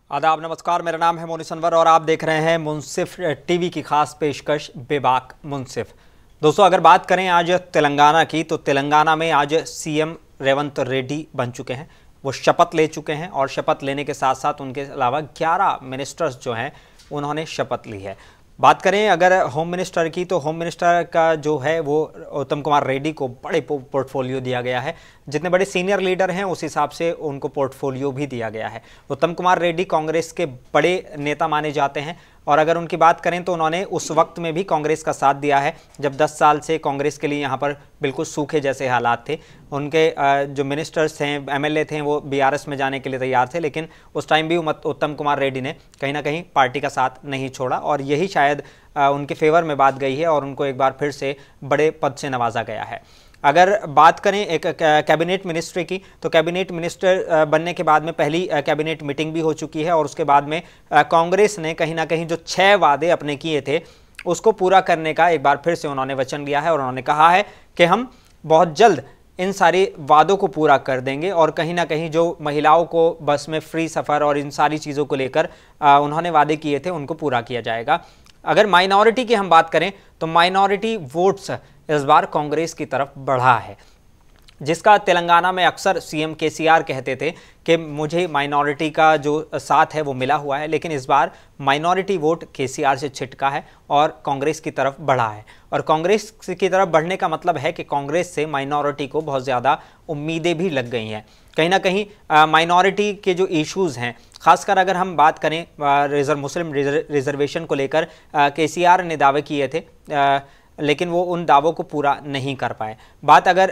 आदाब, नमस्कार। मेरा नाम है मोनिस अनवर और आप देख रहे हैं मुंसिफ टीवी की खास पेशकश बेबाक मुंसिफ। दोस्तों, अगर बात करें आज तेलंगाना की, तो तेलंगाना में आज सीएम रेवंत रेड्डी बन चुके हैं। वो शपथ ले चुके हैं और शपथ लेने के साथ साथ उनके अलावा 11 मिनिस्टर्स जो हैं उन्होंने शपथ ली है। बात करें अगर होम मिनिस्टर की, तो होम मिनिस्टर का जो है वो उत्तम कुमार रेड्डी को बड़े पोर्टफोलियो दिया गया है। जितने बड़े सीनियर लीडर हैं उस हिसाब से उनको पोर्टफोलियो भी दिया गया है। उत्तम कुमार रेड्डी कांग्रेस के बड़े नेता माने जाते हैं और अगर उनकी बात करें तो उन्होंने उस वक्त में भी कांग्रेस का साथ दिया है जब 10 साल से कांग्रेस के लिए यहाँ पर बिल्कुल सूखे जैसे हालात थे। उनके जो मिनिस्टर्स थे, एमएलए थे, वो बीआरएस में जाने के लिए तैयार थे, लेकिन उस टाइम भी उत्तम कुमार रेड्डी ने कहीं ना कहीं पार्टी का साथ नहीं छोड़ा और यही शायद उनके फेवर में बात गई है और उनको एक बार फिर से बड़े पद से नवाजा गया है। अगर बात करें एक कैबिनेट मिनिस्ट्री की, तो कैबिनेट मिनिस्टर बनने के बाद में पहली कैबिनेट मीटिंग भी हो चुकी है और उसके बाद में कांग्रेस ने कहीं ना कहीं जो 6 वादे अपने किए थे उसको पूरा करने का एक बार फिर से उन्होंने वचन दिया है और उन्होंने कहा है कि हम बहुत जल्द इन सारे वादों को पूरा कर देंगे और कहीं ना कहीं जो महिलाओं को बस में फ्री सफ़र और इन सारी चीज़ों को लेकर उन्होंने वादे किए थे उनको पूरा किया जाएगा। अगर माइनॉरिटी की हम बात करें तो माइनॉरिटी वोट्स इस बार कांग्रेस की तरफ बढ़ा है, जिसका तेलंगाना में अक्सर सीएम केसीआर कहते थे कि मुझे माइनॉरिटी का जो साथ है वो मिला हुआ है, लेकिन इस बार माइनॉरिटी वोट केसीआर से छिटका है और कांग्रेस की तरफ बढ़ा है। और कांग्रेस की तरफ बढ़ने का मतलब है कि कांग्रेस से माइनॉरिटी को बहुत ज़्यादा उम्मीदें भी लग गई हैं। कहीं ना कहीं माइनॉरिटी के जो इश्यूज़ हैं, खासकर अगर हम बात करें मुस्लिम रिजर्वेशन को लेकर केसीआर ने दावे किए थे, लेकिन वो उन दावों को पूरा नहीं कर पाए। बात अगर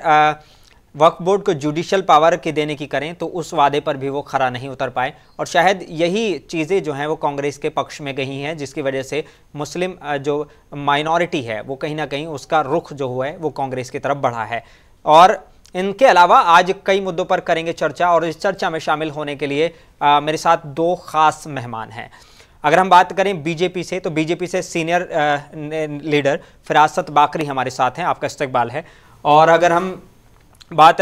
वक्फ बोर्ड को जुडिशल पावर के देने की करें तो उस वादे पर भी वो खरा नहीं उतर पाए और शायद यही चीज़ें जो हैं वो कांग्रेस के पक्ष में गई हैं, जिसकी वजह से मुस्लिम जो माइनॉरिटी है वो कहीं ना कहीं उसका रुख जो हुआ है वो कांग्रेस की तरफ बढ़ा है। और इनके अलावा आज कई मुद्दों पर करेंगे चर्चा और इस चर्चा में शामिल होने के लिए मेरे साथ 2 खास मेहमान हैं। अगर हम बात करें बीजेपी से, तो बीजेपी से सीनियर लीडर फिरासत बाकरी हमारे साथ हैं, आपका इस्तकबाल है। और अगर हम बात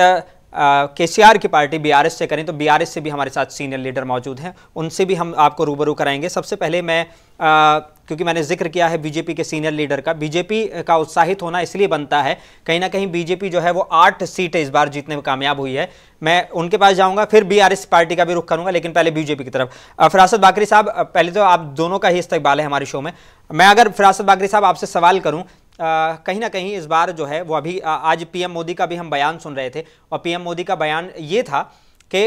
केसीआर की पार्टी बीआरएस से करें तो बीआरएस से भी हमारे साथ सीनियर लीडर मौजूद हैं, उनसे भी हम आपको रूबरू कराएंगे। सबसे पहले मैं क्योंकि मैंने जिक्र किया है बीजेपी के सीनियर लीडर का, बीजेपी का उत्साहित होना इसलिए बनता है, कहीं ना कहीं बीजेपी जो है वो 8 सीटें इस बार जीतने में कामयाब हुई है। मैं उनके पास जाऊंगा, फिर बीआरएस पार्टी का भी रुख करूंगा, लेकिन पहले बीजेपी की तरफ। फिरासत बाकरी साहब, पहले तो आप दोनों का ही इस्तकबाल है हमारे शो में। मैं अगर फिरासत बाकरी साहब आपसे सवाल करूं, कहीं ना कहीं इस बार जो है वो अभी आज पीएम मोदी का भी हम बयान सुन रहे थे और पीएम मोदी का बयान ये था कि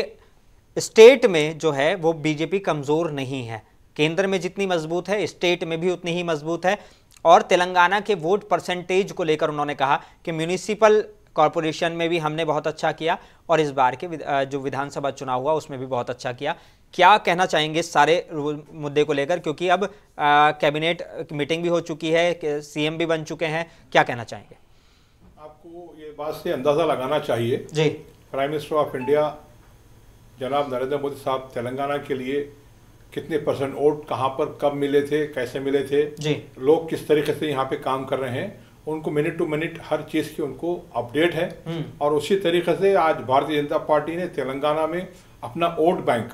स्टेट में जो है वो बीजेपी कमज़ोर नहीं है, केंद्र में जितनी मजबूत है स्टेट में भी उतनी ही मजबूत है। और तेलंगाना के वोट परसेंटेज को लेकर उन्होंने कहा कि म्यूनिसिपल कॉरपोरेशन में भी हमने बहुत अच्छा किया और इस बार के जो विधानसभा चुनाव हुआ उसमें भी बहुत अच्छा किया। क्या कहना चाहेंगे इस सारे मुद्दे को लेकर, क्योंकि अब कैबिनेट मीटिंग भी हो चुकी है, सीएम भी बन चुके हैं, क्या कहना चाहेंगे? आपको ये बात से अंदाज़ा लगाना चाहिए जी, प्राइम मिनिस्टर ऑफ इंडिया जनाब नरेंद्र मोदी साहब तेलंगाना के लिए कितने % वोट कहाँ पर कब मिले थे, कैसे मिले थे जी, लोग किस तरीके से यहाँ पे काम कर रहे हैं, उनको मिनट टू मिनट हर चीज़ की उनको अपडेट है। और उसी तरीके से आज भारतीय जनता पार्टी ने तेलंगाना में अपना वोट बैंक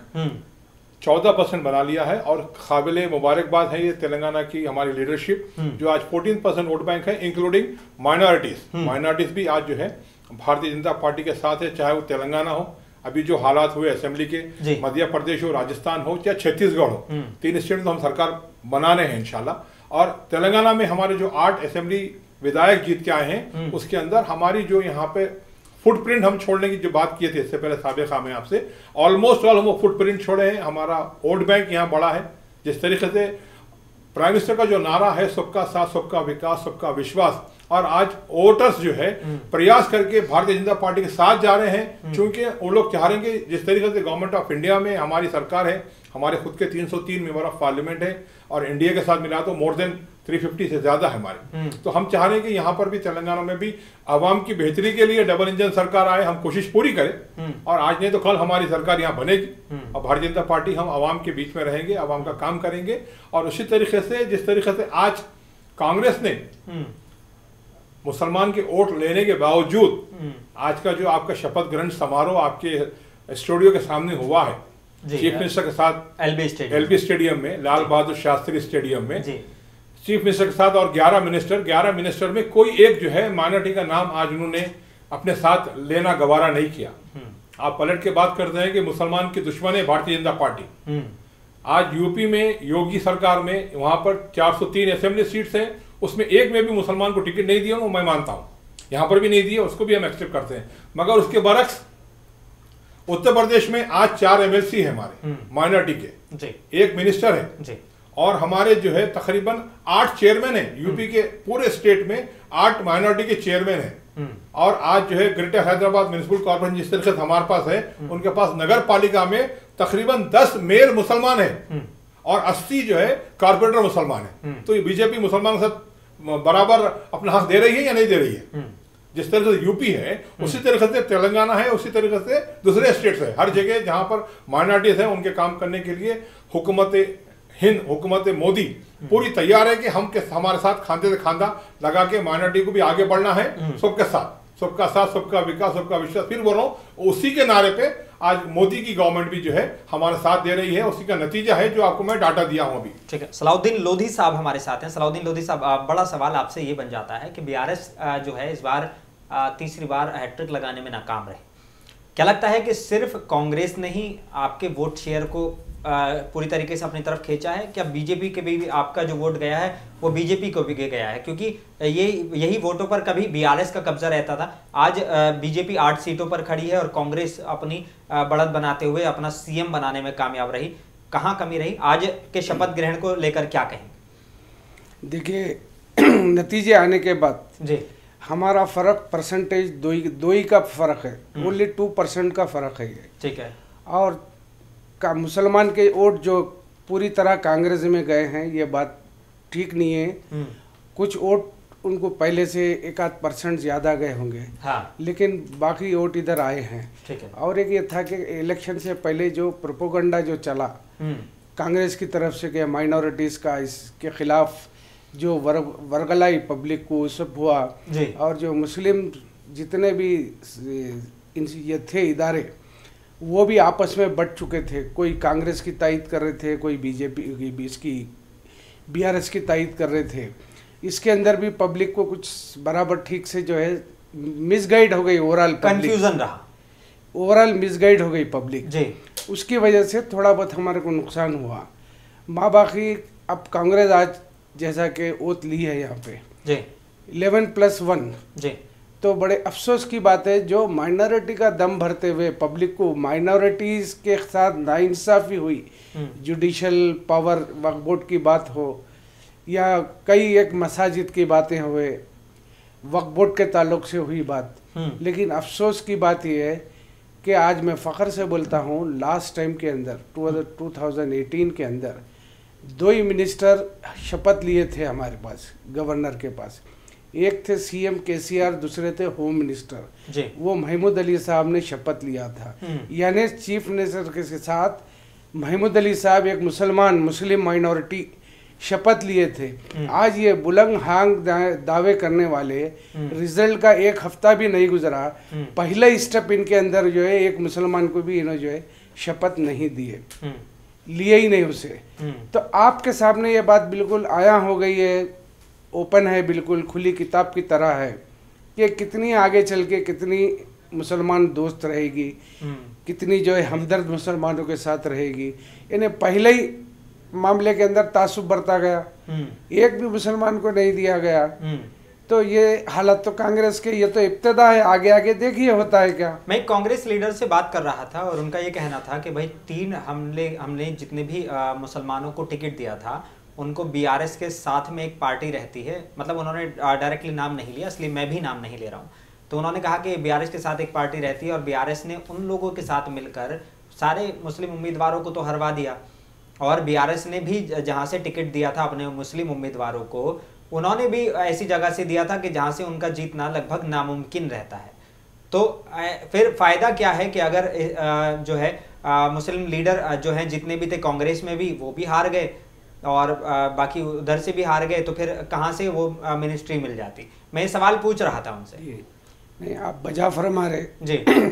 14% बना लिया है और काबिले मुबारकबाद है ये तेलंगाना की हमारी लीडरशिप, जो आज 14% वोट बैंक है, इंक्लूडिंग माइनॉरिटीज भी आज जो है भारतीय जनता पार्टी के साथ है। चाहे वो तेलंगाना हो, अभी जो हालात हुए असेंबली के, मध्य प्रदेश हो, राजस्थान हो या छत्तीसगढ़ हो, 3 स्टेट में तो हम सरकार बनाने हैं इंशाल्लाह। और तेलंगाना में हमारे जो 8 असेंबली विधायक जीत के आए हैं, उसके अंदर हमारी जो यहाँ पे फुटप्रिंट हम छोड़ने की जो बात किए थे इससे पहले साबिक़ा में आपसे, ऑलमोस्ट ऑल हम वो फुटप्रिंट छोड़े हैं। हमारा वोट बैंक यहाँ बड़ा है। जिस तरीके से प्राइम मिनिस्टर का जो नारा है सबका साथ, सबका विकास, सबका विश्वास, और आज वोटर्स जो है प्रयास करके भारतीय जनता पार्टी के साथ जा रहे हैं, क्योंकि वो लोग चाह रहे हैं कि जिस तरीके से गवर्नमेंट ऑफ इंडिया में हमारी सरकार है, हमारे खुद के 303 मेंबर ऑफ पार्लियामेंट है और इंडिया के साथ मिला तो मोर देन 350 से ज्यादा है हमारे। तो हम चाह रहे हैं कि यहाँ पर भी तेलंगाना में भी आवाम की बेहतरी के लिए डबल इंजन सरकार आए, हम कोशिश पूरी करें और आज नहीं तो कल हमारी सरकार यहाँ बनेगी और भारतीय जनता पार्टी हम आवाम के बीच में रहेंगे, आवाम का काम करेंगे। और उसी तरीके से जिस तरीके से आज कांग्रेस ने मुसलमान के वोट लेने के बावजूद आज का जो आपका शपथ ग्रहण समारोह आपके स्टूडियो के सामने हुआ है, चीफ मिनिस्टर के साथ एलबी स्टेडियम में, लाल बहादुर शास्त्री स्टेडियम में चीफ मिनिस्टर के साथ, और 11 मिनिस्टर में कोई एक जो है माइनॉरिटी का नाम आज उन्होंने अपने साथ लेना गवारा नहीं किया। आप पलट के बात करते हैं कि मुसलमान की दुश्मन है भारतीय जनता पार्टी। आज यूपी में योगी सरकार में वहां पर 403 असेंबली सीट्स हैं, उसमें एक में भी मुसलमान को टिकट नहीं दिया, वो मैं मानता हूं, यहां पर भी नहीं दिया, उसको भी हम एक्सेप्ट करते हैं। मगर उसके बरक्स उत्तर प्रदेश में आज 4 एमएलसी है हमारे माइनॉरिटी के, एक मिनिस्टर है, और हमारे जो है तकरीबन 8 चेयरमैन है यूपी के पूरे स्टेट में, 8 माइनॉरिटी के चेयरमैन है। और आज जो है ग्रेटर हैदराबाद म्युनिसिपल कॉर्पोरेशन जिस तरीके से हमारे पास है, उनके पास नगर पालिका में तकरीबन 10 मेयर मुसलमान है और 80 जो है कारपोरेटर मुसलमान है। तो ये बीजेपी मुसलमान के साथ बराबर अपना हक दे रही है या नहीं दे रही है? जिस तरह से यूपी है उसी तरीके से तेलंगाना है, उसी तरीके से दूसरे स्टेट्स है। हर जगह जहां पर माइनॉरिटीज है उनके काम करने के लिए हुकूमत मोदी पूरी तैयार है कि हमारे साथ खांधे से खांधा लगा के माइनॉरिटी को भी आगे बढ़ना है, सबके साथ, सबका साथ, सबका विकास, सबका विश्वास। फिर बोल रहा हूँ, उसी के नारे पे आज मोदी की गवर्नमेंट भी जो है हमारा साथ दे रही है, उसी का नतीजा है जो आपको मैं डाटा दिया हूँ अभी। ठीक है, सलाउद्दीन लोधी साहब हमारे साथ हैं। सलाउद्दीन लोधी साहब, बड़ा सवाल आपसे ये बन जाता है कि बीआरएस जो है इस बार तीसरी बार हैट्रिक लगाने में नाकाम रहे। क्या लगता है कि सिर्फ कांग्रेस ने ही आपके वोट शेयर को पूरी तरीके से अपनी तरफ खींचा है? क्या बीजेपी के भी आपका जो वोट गया है वो बीजेपी को भी गया है? क्योंकि यही वोटों पर कभी बीआरएस का कब्जा रहता था। आज बीजेपी 8 सीटों पर खड़ी है और कांग्रेस अपनी बढ़त बनाते हुए अपना सीएम बनाने में कामयाब रही। कहाँ कमी रही? आज के शपथ ग्रहण को लेकर क्या कहेंगे? देखिए, नतीजे आने के बाद जी हमारा फर्क परसेंटेज दो ही का फर्क है, ओनली 2% का फर्क है ये। ठीक है। और का मुसलमान के वोट जो पूरी तरह कांग्रेस में गए हैं, ये बात ठीक नहीं है। कुछ वोट उनको पहले से 1-8% ज्यादा गए होंगे, हाँ। लेकिन बाकी वोट इधर आए हैं। ठीक है। और एक ये था कि इलेक्शन से पहले जो प्रोपोगंडा जो चला कांग्रेस की तरफ से कि माइनॉरिटीज का इसके खिलाफ जो वर्गलाई पब्लिक को सब हुआ, और जो मुस्लिम जितने भी ये थे इदारे वो भी आपस में बट चुके थे। कोई कांग्रेस की तायद कर रहे थे, कोई बीजेपी की, इसकी बीआरएस की तायद कर रहे थे। इसके अंदर भी पब्लिक को कुछ बराबर ठीक से जो है मिसगाइड हो गई, ओवरऑल कंफ्यूजन रहा, ओवरऑल मिसगाइड हो गई पब्लिक जी। उसकी वजह से थोड़ा बहुत हमारे को नुकसान हुआ। बाकी अब कांग्रेस आज जैसा कि ओथ ली है यहाँ पे जी 11+1 जी, तो बड़े अफसोस की बात है जो माइनॉरिटी का दम भरते हुए पब्लिक को माइनॉरिटीज के साथ नाइंसाफी हुई। जुडिशल पावर वक्फ बोर्ड की बात हो या कई एक मसाजिद की बातें हुए, वक्फ बोर्ड के ताल्लुक से हुई बात, लेकिन अफसोस की बात यह है कि आज मैं फ़ख्र से बोलता हूँ, लास्ट टाइम के अंदर 2018 के अंदर 2 ही मिनिस्टर शपथ लिए थे हमारे पास, गवर्नर के पास। एक थे सीएम केसीआर, दूसरे थे होम मिनिस्टर जी। वो महमूद अली साहब ने शपथ लिया था, यानी चीफ मिनिस्टर के साथ महमूद अली साहब एक मुस्लिम माइनॉरिटी शपथ लिए थे। आज ये बुलंद हांग दावे करने वाले, रिजल्ट का 1 हफ्ता भी नहीं गुजरा, पहला स्टेप इनके अंदर जो है एक मुसलमान को भी इन्होंने जो है शपथ नहीं दिए, लिए ही नहीं उसे। तो आपके सामने ये बात बिल्कुल आया हो गई है, ओपन है, बिल्कुल खुली किताब की तरह है कि कितनी आगे चल के कितनी मुसलमान दोस्त रहेगी, कितनी जो है हमदर्द मुसलमानों के साथ रहेगी। यानी पहले ही मामले के अंदर तासुब बरता गया, एक भी मुसलमान को नहीं दिया गया। तो ये हालत तो कांग्रेस के, ये तो इब्तिदा है, आगे आगे देखिए होता है क्या। मैं कांग्रेस लीडर से बात कर रहा था और उनका ये कहना था कि भाई 3 हमने जितने भी मुसलमानों को टिकट दिया था उनको बीआरएस के साथ में एक पार्टी रहती है, मतलब उन्होंने डायरेक्टली नाम नहीं लिया, इसलिए मैं भी नाम नहीं ले रहा हूँ। तो उन्होंने कहा कि बीआरएस के साथ एक पार्टी रहती है और बीआरएस ने उन लोगों के साथ मिलकर सारे मुस्लिम उम्मीदवारों को तो हरवा दिया, और बीआरएस ने भी जहाँ से टिकट दिया था अपने मुस्लिम उम्मीदवारों को, उन्होंने भी ऐसी जगह से दिया था कि जहाँ से उनका जीतना लगभग नामुमकिन रहता है। तो फिर फ़ायदा क्या है कि अगर जो है मुस्लिम लीडर जो हैं जितने भी थे कांग्रेस में भी, वो भी हार गए और बाकी उधर से भी हार गए, तो फिर कहाँ से वो मिनिस्ट्री मिल जाती? मैं ये सवाल पूछ रहा था उनसे। नहीं, आप बजा फरमा रहे जी।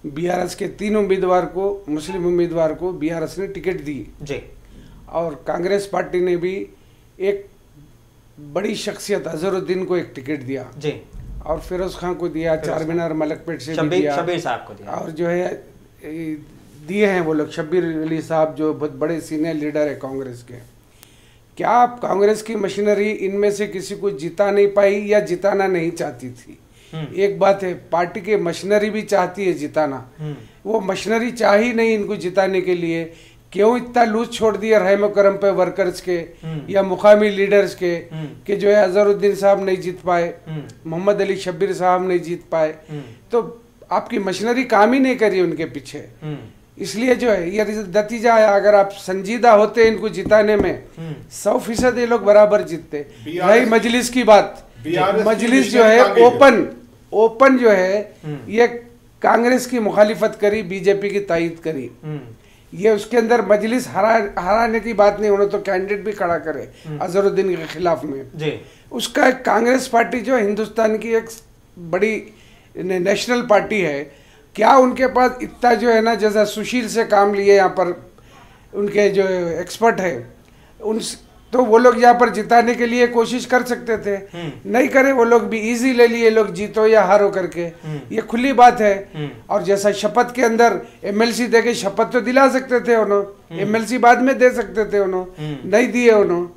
बीआरएस के 3 उम्मीदवार को, मुस्लिम उम्मीदवार को बीआरएस ने टिकट दी जी। और कांग्रेस पार्टी ने भी एक बड़ी शख्सियत अजहरुद्दीन को एक टिकट दिया जी, और फिरोज खान को दिया, चारमीनार मलकपेट से भी दिया, शब्बीर साहब को दिया, और जो है दिए हैं वो लोग। शब्बीर अली साहब जो बहुत बड़े सीनियर लीडर है कांग्रेस के। क्या आप कांग्रेस की मशीनरी इनमें से किसी को जिता नहीं पाई या जिताना नहीं चाहती थी? एक बात है, पार्टी की मशीनरी भी चाहती है जिताना, वो मशीनरी चाह ही नहीं इनको जिताने के लिए। क्यों इतना लूज छोड़ दिया रहम करम पे वर्कर्स के या मुकामी लीडर्स के कि जो है अजहरुद्दीन साहब नहीं जीत पाए, मोहम्मद अली शब्बीर साहब नहीं जीत पाए, तो आपकी मशीनरी काम ही नहीं करी उनके पीछे। इसलिए जो है ये नतीजा है। अगर आप संजीदा होते इनको जिताने में 100% ये लोग बराबर जीतते। रही मजलिस की बात, मजलिस जो है ओपन जो है ये कांग्रेस की मुखालिफत करी, बीजेपी की तायद करी। ये उसके अंदर मजलिस हराने की बात नहीं, उन्होंने तो कैंडिडेट भी खड़ा करे अजहरुद्दीन के खिलाफ में जी। उसका कांग्रेस पार्टी जो हिंदुस्तान की एक बड़ी नेशनल पार्टी है, क्या उनके पास इतना जो है ना, जैसा सुशील से काम लिए यहाँ पर उनके जो एक्सपर्ट है उन, तो वो लोग यहाँ पर जिताने के लिए कोशिश कर सकते थे, नहीं करे वो लोग भी, इजी ले लिए लोग जीतो या हारो करके, ये खुली बात है। और जैसा शपथ के अंदर एमएलसी दे के शपथ तो दिला सकते थे उन्होंने, एमएलसी बाद में दे सकते थे उन्होंने, नहीं दिए उन्होंने।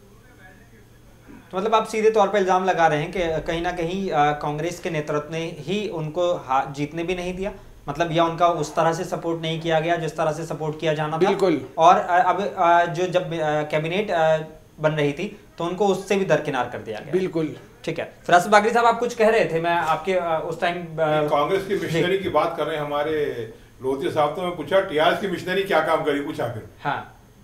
तो मतलब आप सीधे तौर पर इल्जाम लगा रहे हैं कि कहीं ना कहीं कांग्रेस के नेतृत्व ने ही उनको जीतने भी नहीं दिया, मतलब या उनका उस तरह से सपोर्ट नहीं किया गया जिस तरह से सपोर्ट किया जाना था। बिल्कुल। और अब जो जब कैबिनेट बन रही थी तो उनको उससे भी दरकिनार कर दिया गया। बिल्कुल ठीक है। फिराज बागरी साहब, आप कुछ कह रहे थे, मैं आपके उस टाइम कांग्रेस की मिशनरी की बात कर रहे हैं हमारे लोधी साहब, तो मैं पूछा टीआरएस की मिशनरी क्या काम करी, पूछा फिर। हाँ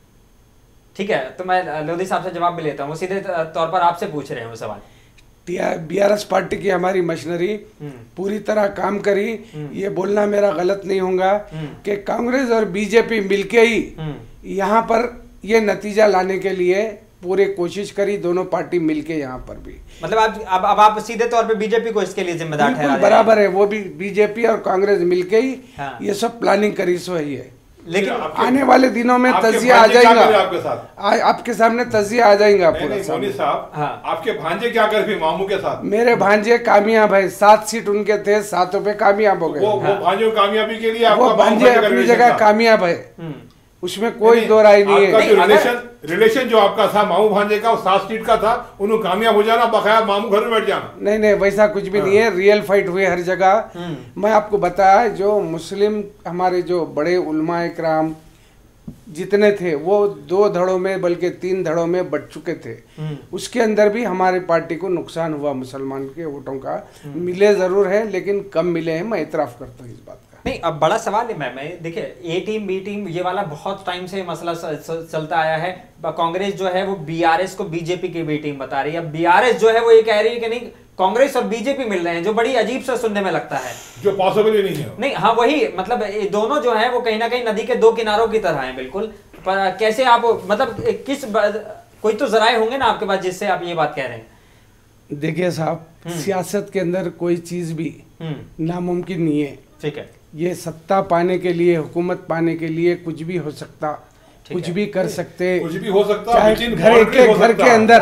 ठीक है, तो मैं लोधी साहब से जवाब भी लेता हूँ, सीधे तौर पर आपसे पूछ रहे हैं वो सवाल। बीआरएस पार्टी की हमारी मशीनरी पूरी तरह काम करी, ये बोलना मेरा गलत नहीं होगा कि कांग्रेस और बीजेपी मिलके ही यहाँ पर ये नतीजा लाने के लिए पूरी कोशिश करी, दोनों पार्टी मिलके यहाँ पर भी। मतलब अब आप सीधे तौर पे बीजेपी को इसके लिए जिम्मेदार ठहरा रहे हैं? बराबर है, वो भी बीजेपी और कांग्रेस मिलके ही ये सब प्लानिंग करी, सो है। लेकिन आने वाले दिनों में तजिया आ जाएगा आपके साथ, आपके सामने तजिया आ जाएगा पूरा। मोदी साहब, आपके भांजे क्या कर भी मामू के साथ? मेरे भांजे कामयाब है, 7 सीट उनके थे, 7 पे कामयाब हो गए। वो भांजों कामयाबी के लिए वो भांजे अपनी जगह कामयाब है, उसमें कोई दो राय नहीं है। रिलेशन जो आपका था मामू भांजे का, 7 सीट का था, उन्होंने कामयाब हो जाना, बकाया मामू घर में बैठ जाना। नहीं, वैसा कुछ भी नहीं है, रियल फाइट हुई हर जगह। मैं आपको बताया, जो मुस्लिम हमारे जो बड़े उलमा इकराम जितने थे वो 2 धड़ों में बल्कि 3 धड़ों में बट चुके थे। उसके अंदर भी हमारी पार्टी को नुकसान हुआ, मुसलमान के वोटों का। मिले जरूर है लेकिन कम मिले हैं, मैं इतराफ करता हूँ इस बात का। नहीं, अब बड़ा सवाल है मैं देखिए, ए टीम बी टीम ये वाला बहुत टाइम से मसला चलता आया है। कांग्रेस जो है वो बीआरएस को बीजेपी की बी टीम बता रही है, बीआरएस जो है वो ये कह रही है कि नहीं कांग्रेस और बीजेपी मिल रहे हैं, जो बड़ी अजीब सा सुनने में लगता है, जो पॉसिबल ही नहीं है। नहीं, हाँ वही, मतलब ये दोनों जो है वो कहीं ना कहीं नदी के 2 किनारों की तरह है बिल्कुल। पर कैसे आप, मतलब किस कोई तो जराए होंगे ना आपके पास जिससे आप ये बात कह रहे हैं? देखिए साहब, सियासत के अंदर कोई चीज भी नामुमकिन नहीं है। ठीक है, ये सत्ता पाने के लिए, हुकूमत पाने के लिए कुछ भी हो सकता, कुछ भी कर सकते, कुछ भी हो सकता। चाहे एक घर के अंदर,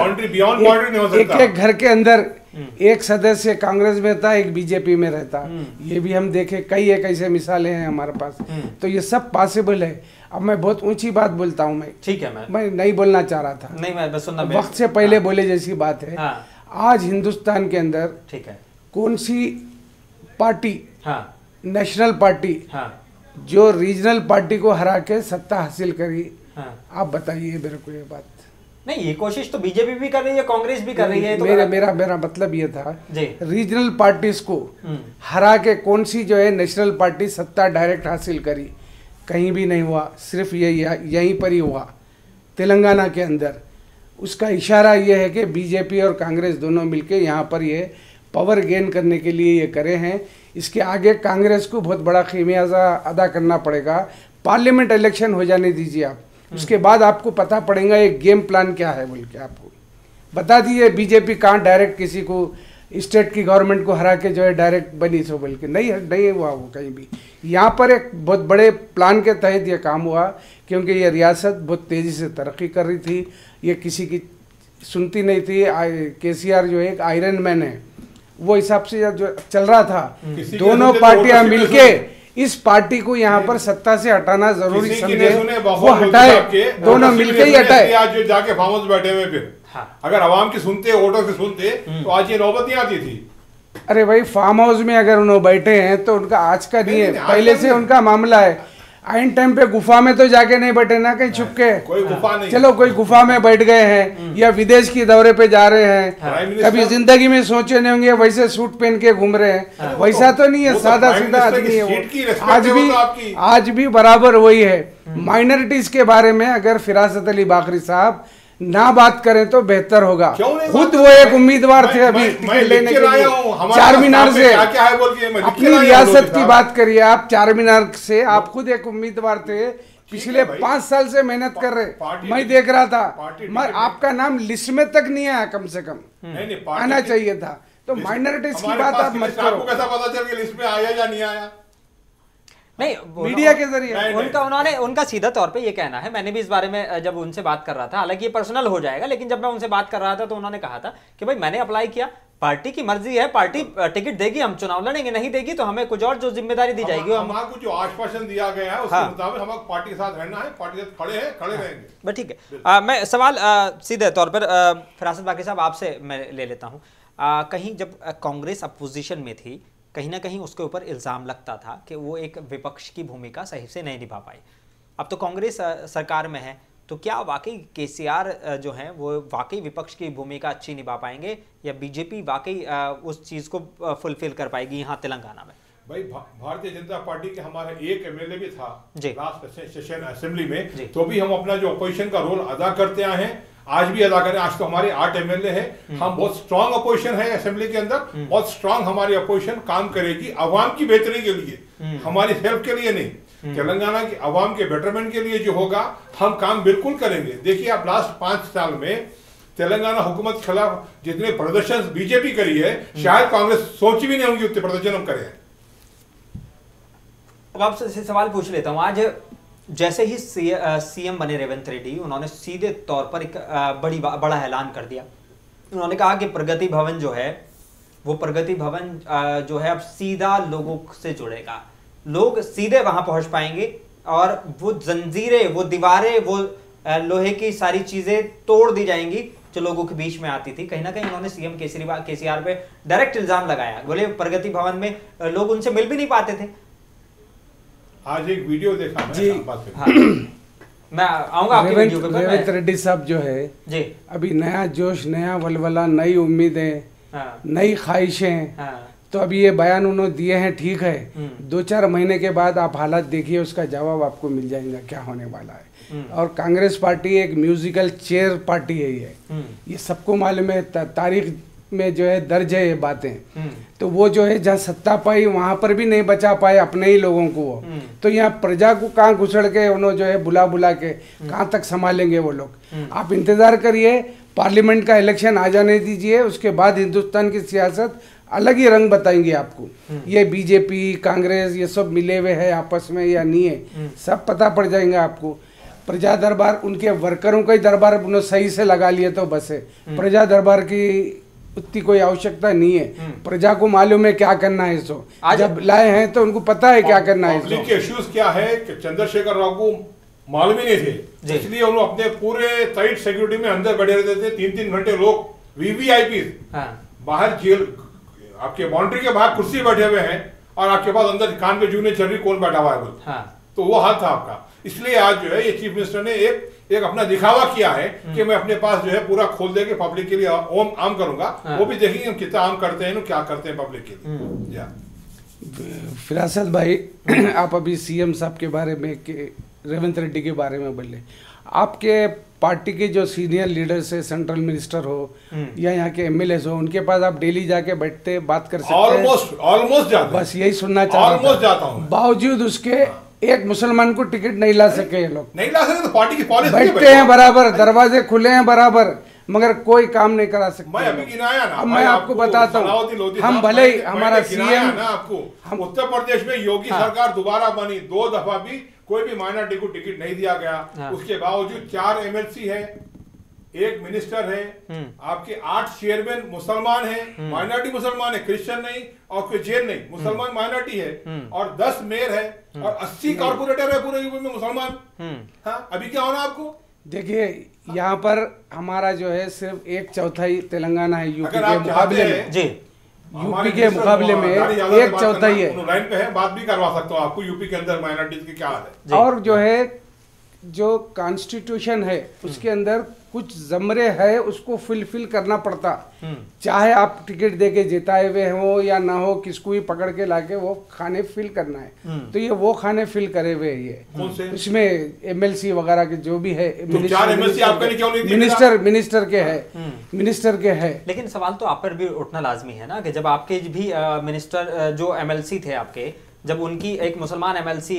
एक घर के अंदर एक सदस्य कांग्रेस में था, एक बीजेपी में रहता, ये भी हम देखे, कई एक ऐसे मिसालें हैं हमारे पास। तो ये सब पॉसिबल है। अब मैं बहुत ऊंची बात बोलता हूँ, मैं ठीक है, मैं नहीं बोलना चाह रहा था, नहीं मैं बस सुनना, वक्त से पहले बोले जैसी बात है। आज हिंदुस्तान के अंदर ठीक है कौन सी पार्टी, नेशनल पार्टी जो रीजनल पार्टी को हरा के सत्ता हासिल करी, आप बताइए मेरे को ये बात। नहीं, ये कोशिश तो बीजेपी भी कर रही है, कांग्रेस भी कर रही है। तो मेरा मतलब ये था, रीजनल पार्टीज को हरा के कौन सी जो है नेशनल पार्टी सत्ता डायरेक्ट हासिल करी? कहीं भी नहीं हुआ, सिर्फ यहीं पर ही हुआ, तेलंगाना के अंदर। उसका इशारा ये है कि बीजेपी और कांग्रेस दोनों मिलके यहाँ पर ये पावर गेन करने के लिए ये करे हैं। इसके आगे कांग्रेस को बहुत बड़ा खमियाजा अदा करना पड़ेगा। पार्लियामेंट इलेक्शन हो जाने दीजिए आप, उसके बाद आपको पता पड़ेगा ये गेम प्लान क्या है बोल के। आपको बता दिए बीजेपी कहाँ डायरेक्ट किसी को स्टेट की गवर्नमेंट को हरा के जो है डायरेक्ट बनी, सो बल्कि नहीं हुआ वो कहीं भी। यहाँ पर एक बहुत बड़े प्लान के तहत ये काम हुआ, क्योंकि ये रियासत बहुत तेज़ी से तरक्की कर रही थी, ये किसी की सुनती नहीं थी। केसीआर जो है एक आयरन मैन है, वो हिसाब से जो चल रहा था, दोनों पार्टियां मिलके इस पार्टी को यहाँ पर सत्ता से हटाना जरूरी समझे, वो हटाए, दोनों मिलके ही हटाए। आज जो जाके फार्म हाउस बैठे हुए, फिर अगर आवाम की सुनते, वोटों की सुनते, तो आज ये नौबत नहीं आती थी। अरे भाई फार्म हाउस में अगर उन्होंने बैठे हैं तो उनका आज का नहीं है, पहले से उनका मामला है। आइन टाइम पे गुफा में तो जाके नहीं बैठे ना, कहीं छुप के, कोई गुफा नहीं। चलो कोई गुफा में बैठ गए हैं या विदेश की दौरे पे जा रहे हैं, कभी जिंदगी में सोचे नहीं होंगे वैसे सूट पहन के घूम रहे हैं, वैसा तो नहीं है, सादा सीधा आदमी है वो। आज भी बराबर वही है। माइनॉरिटीज के बारे में अगर फिरासत अली बाकरी साहब ना बात करें तो बेहतर होगा। खुद वो एक उम्मीदवार थे अभी टिकट लेने के लिए चार मीनार से, अपनी रियासत की बात करिए आप, चार मीनार से आप खुद एक उम्मीदवार थे, पिछले 5 साल से मेहनत कर रहे, मैं देख रहा था, मगर आपका नाम लिस्ट में तक नहीं आया, कम से कम आना चाहिए था। तो माइनॉरिटीज की बात आप मत करो। कैसा पता चल कि लिस्ट में आया या नहीं आया? नहीं, मीडिया के जरिए उनका सीधा तौर पे ये कहना है। मैंने भी इस बारे में जब उनसे बात कर रहा था, हालांकि ये पर्सनल हो जाएगा, लेकिन जब मैं उनसे बात कर रहा था तो उन्होंने कहा था कि भाई मैंने अप्लाई किया, पार्टी की मर्जी है, पार्टी टिकट देगी, हम चुनाव लड़ेंगे, नहीं देगी तो हमें कुछ और जो जिम्मेदारी दी जाएगी हमको जो आश्वासन दिया गया है उसके मुताबिक हम पार्टी के साथ रहना है, पार्टी के साथ खड़े रहेंगे। ठीक है। मैं सवाल सीधे तौर पर फिरासत बाकरी साहब आपसे मैं ले लेता हूँ। कहीं जब कांग्रेस अपोजिशन में थी, कहीं ना कहीं उसके ऊपर इल्ज़ाम लगता था कि वो एक विपक्ष की भूमिका सही से नहीं निभा पाई। अब तो कांग्रेस सरकार में है, तो क्या वाकई केसीआर जो हैं वो वाकई विपक्ष की भूमिका अच्छी निभा पाएंगे, या बीजेपी वाकई उस चीज़ को फुलफिल कर पाएगी यहाँ तेलंगाना में? भाई भारतीय जनता पार्टी के हमारे एक एमएलए भी था लास्ट सेशन असेंबली में, तो भी हम अपना जो अपोजिशन का रोल अदा करते आए हैं, आज भी अदा करें। आज तो हमारे 8 एमएलए हैं, हम बहुत स्ट्रांग अपोजिशन है असेंबली के अंदर, बहुत स्ट्रांग हमारी अपोजिशन काम करेगी अवाम की बेहतरी के लिए, हमारी हेल्प के लिए नहीं, तेलंगाना की अवाम के बेटरमेंट के लिए जो होगा हम काम बिल्कुल करेंगे। देखिए आप लास्ट 5 साल में तेलंगाना हुकूमत के खिलाफ जितने प्रदर्शन बीजेपी करी है, शायद कांग्रेस सोची भी नहीं होंगी उतने प्रदर्शन हम करें। अब आपसे सवाल पूछ लेता हूँ, आज जैसे ही सीएम बने रेवंत रेड्डी, उन्होंने सीधे तौर पर एक बड़ा ऐलान कर दिया। उन्होंने कहा कि प्रगति भवन जो है वो प्रगति भवन जो है अब सीधा लोगों से जुड़ेगा, लोग सीधे वहां पहुंच पाएंगे और वो जंजीरें, वो दीवारें, वो लोहे की सारी चीजें तोड़ दी जाएंगी जो लोगों के बीच में आती थी। कहीं ना कहीं उन्होंने सीएम केसीआर पे डायरेक्ट इल्जाम लगाया, बोले प्रगति भवन में लोग उनसे मिल भी नहीं पाते थे। आज एक वीडियो देखा जी, हाँ। मैं आऊंगा आपके वीडियो पे। रेवंत रेड्डी साहब जो है जी, अभी नया जोश, नया वलवला, नई उम्मीदें, हाँ, नई ख्वाहिशें, हाँ, तो अभी ये बयान उन्होंने दिए हैं, ठीक है, 2-4 महीने के बाद आप हालात देखिए, उसका जवाब आपको मिल जाएगा क्या होने वाला है। और कांग्रेस पार्टी एक म्यूजिकल चेयर पार्टी है, ये सबको मालूम है, तारीख में जो है दर्ज है ये बातें। तो वो जो है जहाँ सत्ता पाई वहां पर भी नहीं बचा पाए अपने ही लोगों को वो, तो यहाँ प्रजा को कहाँ घुसड़ के उन्होंने जो है बुला के कहाँ तक संभालेंगे वो लोग। आप इंतजार करिए, पार्लियामेंट का इलेक्शन आ जाने दीजिए, उसके बाद हिंदुस्तान की सियासत अलग ही रंग बताएंगे आपको। ये बीजेपी कांग्रेस ये सब मिले हुए है आपस में या नहीं है, सब पता पड़ जाएंगे आपको। प्रजा दरबार उनके वर्करों का ही दरबार उन्होंने सही से लगा लिए तो बस है, प्रजा दरबार की उतनी कोई आवश्यकता नहीं है। प्रजा को मालूम है क्या करना है, सो जब लाए हैं तो उनको पता है क्या करना है। पब्लिक के इश्यूज क्या है कि चंद्रशेखर राव को मालूम ही नहीं थे, इसलिए उन्होंने अपने पूरे टाइट सिक्योरिटी में अंदर बैठे रहते थे। 3-3 घंटे लोग वीवीआईपी बाहर जेल आपके बाउंड्री के बाहर कुर्सी बैठे हुए हैं और आपके पास अंदर कान पे जूने चल रही कौन बैठा हुआ है, तो वो हाल था आपका। इसलिए आज जो है ये चीफ मिनिस्टर ने एक अपना दिखावा किया है कि मैं अपने पास जो है पूरा खोल दे के पब्लिक के लिए आम करूंगा। वो भी देखेंगे हम कितना आम करते हैं, क्या करते हैं पब्लिक के लिए। फिरासत भाई आप अभी सीएम साहब के बारे में, रेवंत रेड्डी के बारे में बोले, आपके पार्टी के जो सीनियर लीडर्स है, सेंट्रल मिनिस्टर हो या यहाँ के एमएलए हो, उनके पास आप डेली जाके बैठते बात कर सकते हैं? ऑलमोस्ट जाता, बस यही सुनना चाहता हूँ। बावजूद उसके एक मुसलमान को टिकट नहीं ला सके ये लोग, नहीं ला सके, तो पार्टी की पॉलिसी बैठते हैं बराबर, दरवाजे खुले हैं बराबर, मगर कोई काम नहीं करा सकते। मैं अभी गिनाया ना, अब मैं आपको बताता हूँ, हम भले ही हमारा सीएम ना आपको उत्तर प्रदेश में योगी सरकार दोबारा बनी, 2 दफा भी कोई भी माइनॉरिटी को टिकट नहीं दिया गया। उसके बावजूद 4 MLC है, 1 मिनिस्टर है, आपके 8 चेयरमैन मुसलमान है, माइनॉरिटी मुसलमान है, क्रिश्चियन नहीं और कोई जैन नहीं, मुसलमान माइनॉरिटी है, और 10 मेयर है और 80 कॉर्पोरेटर है पूरे यूपी में मुसलमान। हाँ, अभी क्या होना आपको? देखिए यहाँ पर हमारा जो है सिर्फ 1/4 तेलंगाना है यूपी के मुकाबले में। जी, यूपी के मुकाबले में 1/4 है। लाइन पे है, बात भी करवा सकता हूँ आपको यूपी के अंदर माइनॉरिटीज की क्या हाल है। और जो है जो कॉन्स्टिट्यूशन है उसके अंदर कुछ जमरे है, उसको फुलफिल करना पड़ता, चाहे आप टिकट देके जिताए हुए हो या ना हो, किसको भी पकड़ के लाके वो खाने फिल करना है। तो ये वो खाने फिल करे हुए ये उसमें MLC वगैरह के जो भी है, मिनिस्टर के है। लेकिन सवाल तो आप पर भी उठना लाजमी है ना कि जब आपके भी मिनिस्टर जो MLC थे आपके, जब उनकी एक मुसलमान MLC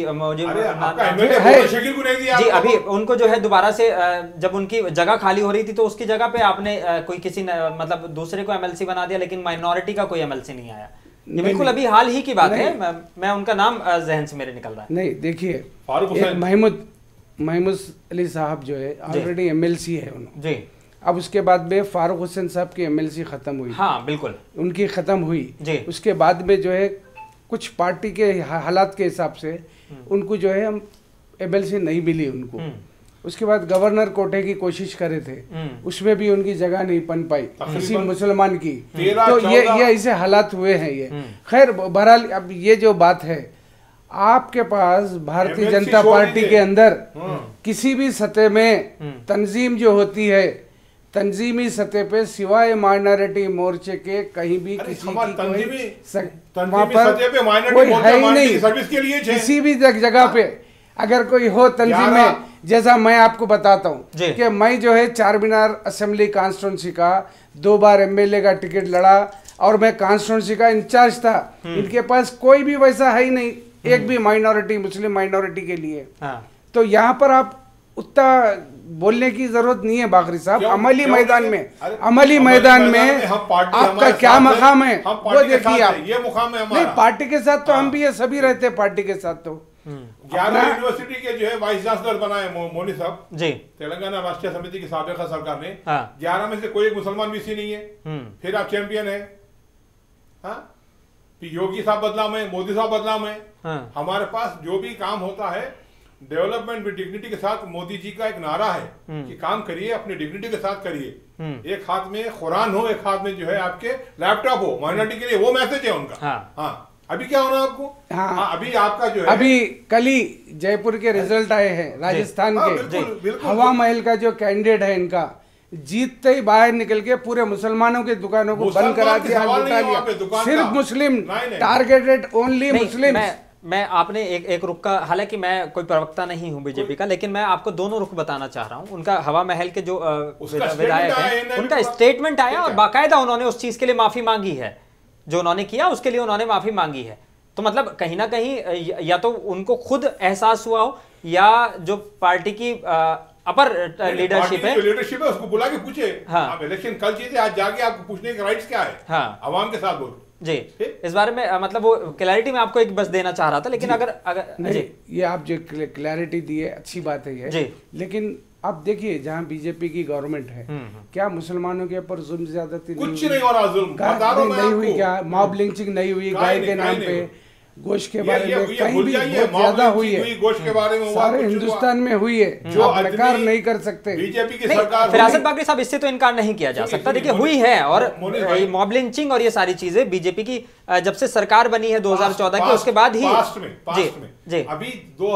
जी अभी उनको जो है दोबारा से जब उनकी जगह खाली हो रही थी तो उसकी जगह पे आपने कोई किसी मतलब दूसरे को MLC बना दिया, लेकिन माइनॉरिटी का कोई MLC नहीं आया। ये बिल्कुल अभी हाल ही की बात है, मैं उनका नाम जहन से मेरे निकल रहा है। नहीं, देखिए महमूद अली साहब जो है ऑलरेडी MLC है उन्होंने जी। अब उसके बाद में फारूक हुसैन साहब की MLC खत्म हुई। हाँ बिल्कुल, उनकी खत्म हुई जी। उसके बाद में जो है कुछ पार्टी के हालात के हिसाब से उनको जो है हम MLC नहीं मिली उनको। उसके बाद गवर्नर कोटे की कोशिश करे थे, उसमें भी उनकी जगह नहीं बन पाई किसी मुसलमान की। तो ये ऐसे हालात हुए हैं ये। खैर बहरहाल अब ये जो बात है, आपके पास भारतीय जनता पार्टी के अंदर किसी भी सतह में तंजीम जो होती है, तंजीमी सतह पे सिवाय माइनॉरिटी मोर्चे के कहीं भी किसी की वहाँ पर कोई है ही नहीं। सर्विस के लिए किसी भी जगह पे अगर कोई हो तंजीम में, जैसा मैं आपको बताता हूँ कि मैं जो है 4 मीनार असेंबली कॉन्स्टिट्यूंसी का 2 बार MLA का टिकट लड़ा और मैं कॉन्स्टिट्यूंसी का इंचार्ज था। इनके पास कोई भी वैसा है ही नहीं, एक भी माइनॉरिटी, मुस्लिम माइनॉरिटी के लिए। तो यहाँ पर आप उतना बोलने की जरूरत नहीं है बाकरी साहब। अमली मैदान में आपका क्या मकाम है वो देखिए आप। ये मुकाम है नहीं, पार्टी के साथ तो हम भी है, सभी रहते हैं पार्टी के साथ। तो 11 यूनिवर्सिटी के जो है वाइस चांसलर बनाए मोनी साहब जी, तेलंगाना राष्ट्रीय समिति की साबिका सरकार ने। 11 में से कोई एक मुसलमान VC नहीं है। फिर आप चैंपियन है। योगी साहब बदलाव में, मोदी साहब बदलाव में, हमारे पास जो भी काम होता है डेवलपमेंट विद डिग्निटी के साथ। मोदी जी का एक नारा है कि काम करिए, अपनी डिग्निटी के साथ करिए। एक हाथ में कुरान हो, एक हाथ में जो है आपके लैपटॉप हो, माइनॉरिटी के लिए वो मैसेज है उनका। हाँ, अभी क्या होना आपको? हाँ, अभी आपका जो है अभी कल ही जयपुर के रिजल्ट आए हैं राजस्थान के। हवा महल का जो कैंडिडेट है इनका, जीतते ही बाहर निकल के पूरे मुसलमानों की दुकानों को बंद करा दिया। सिर्फ मुस्लिम, टारगेटेड ओनली मुस्लिम। मैं आपने एक रुख का, हालांकि मैं कोई प्रवक्ता नहीं हूं बीजेपी का, लेकिन मैं आपको दोनों रुख बताना चाह रहा हूं। उनका हवा महल के जो विधायक है, उनका स्टेटमेंट आया और बाकायदा उन्होंने उस चीज के लिए माफी मांगी है, जो उन्होंने किया उसके लिए उन्होंने माफी मांगी है। तो मतलब कहीं ना कहीं या तो उनको खुद एहसास हुआ हो, या जो पार्टी की अपर लीडरशिप है उसको बुला के पूछे। हाँ, इलेक्शन कल चीजें आज जाके आपको पूछने के राइट्स क्या है। हाँ, आवाम के साथ बोलो जी। इस बारे में मतलब वो क्लैरिटी में आपको एक बस देना चाह रहा था, लेकिन अगर नहीं, ये आप जो क्लैरिटी दी है अच्छी बात है ये जी। लेकिन आप देखिए जहाँ बीजेपी की गवर्नमेंट है, क्या मुसलमानों के ऊपर जुल्म ज्यादती कुछ नहीं हो रहा, जुल्म नहीं हुई, क्या मॉब लिंचिंग नहीं हुई, गाय के नाम पे, गोश्त के बारे में कहीं भी बहुत ज्यादा हुई है, गोश्त के बारे में सारे हिंदुस्तान में हुई है, जो इनकार नहीं कर सकते बीजेपी की सरकार। फिरासत बाकरी साहब, इससे तो इनकार नहीं किया जा सकता, देखिए हुई है। और मॉब लिंचिंग और ये सारी चीजें बीजेपी की जब से सरकार बनी है 2014 की, उसके बाद ही जी। अभी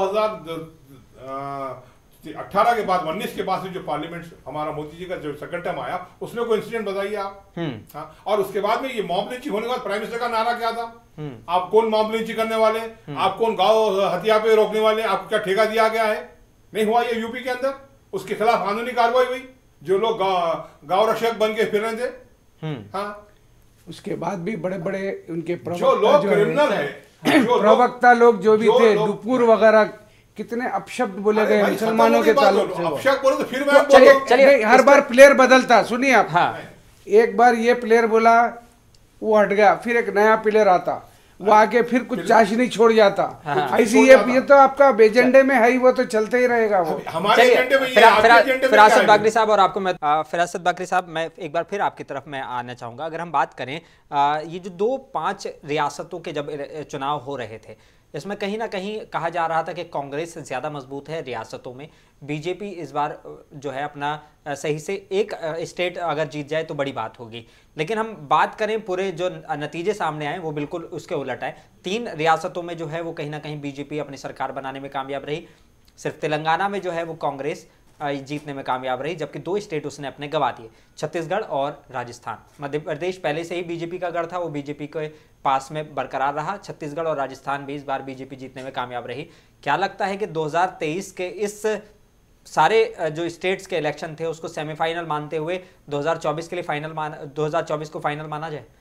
2018 के बाद 19 के बाद से जो पार्लियामेंट हमारा मोदी जी का जो सेकंड टर्म आया, उसमें कोई इंसिडेंट बताइए आप। और उसके बाद में ये मॉब लिंचिंग होने के बाद प्राइम मिनिस्टर का नारा क्या था? आप कौन मॉब लिंचिंग करने वाले, आप कौन गांव हत्या पे रोकने वाले, आपको क्या ठेका दिया गया है? नहीं हुआ ये यूपी के अंदर, उसके खिलाफ कानूनी कार्रवाई हुई, जो लोग गांव रक्षक बन के फिर रहे थे। हाँ, उसके बाद भी बड़े बड़े उनके जो लोग क्रिमिनल है, प्रवक्ता लोग जो भी थे, दुपुर वगैरह कितने अपशब्द बोले गए मुसलमानों के ताल्लुक से। अपशब्द बोले तो फिर मैं चलिए हर बार प्लेयर बदलता, सुनिए आप। हाँ। एक बार ये प्लेयर बोला, वो हट गया, फिर एक नया प्लेयर आता, वो आके फिर कुछ चाशनी छोड़ जाता। ऐसी ये तो आपका एजेंडे में है ही, वो तो चलते ही रहेगा वो हमारे एजेंडे में। फिरासत बाकरी साहब, और आपको मैं फिरासत बाकरी साहब, मैं एक बार फिर आपकी तरफ मैं आना चाहूँगा। अगर हम बात करें ये जो 2-5 रियासतों के जब चुनाव हो रहे थे, इसमें कहीं ना कहीं कहा जा रहा था कि कांग्रेस ज़्यादा मजबूत है रियासतों में, बीजेपी इस बार जो है अपना सही से एक स्टेट अगर जीत जाए तो बड़ी बात होगी। लेकिन हम बात करें पूरे जो नतीजे सामने आए वो बिल्कुल उसके उलट आए। 3 रियासतों में जो है वो कहीं ना कहीं बीजेपी अपनी सरकार बनाने में कामयाब रही। सिर्फ तेलंगाना में जो है वो कांग्रेस जीतने में कामयाब रही, जबकि 2 स्टेट उसने अपने गंवा दिए, छत्तीसगढ़ और राजस्थान। मध्य प्रदेश पहले से ही बीजेपी का गढ़ था, वो बीजेपी के पास में बरकरार रहा। छत्तीसगढ़ और राजस्थान भी इस बार बीजेपी जीतने में कामयाब रही। क्या लगता है कि 2023 के इस सारे जो स्टेट्स के इलेक्शन थे उसको सेमीफाइनल मानते हुए 2024 के लिए 2024 को फाइनल माना जाए?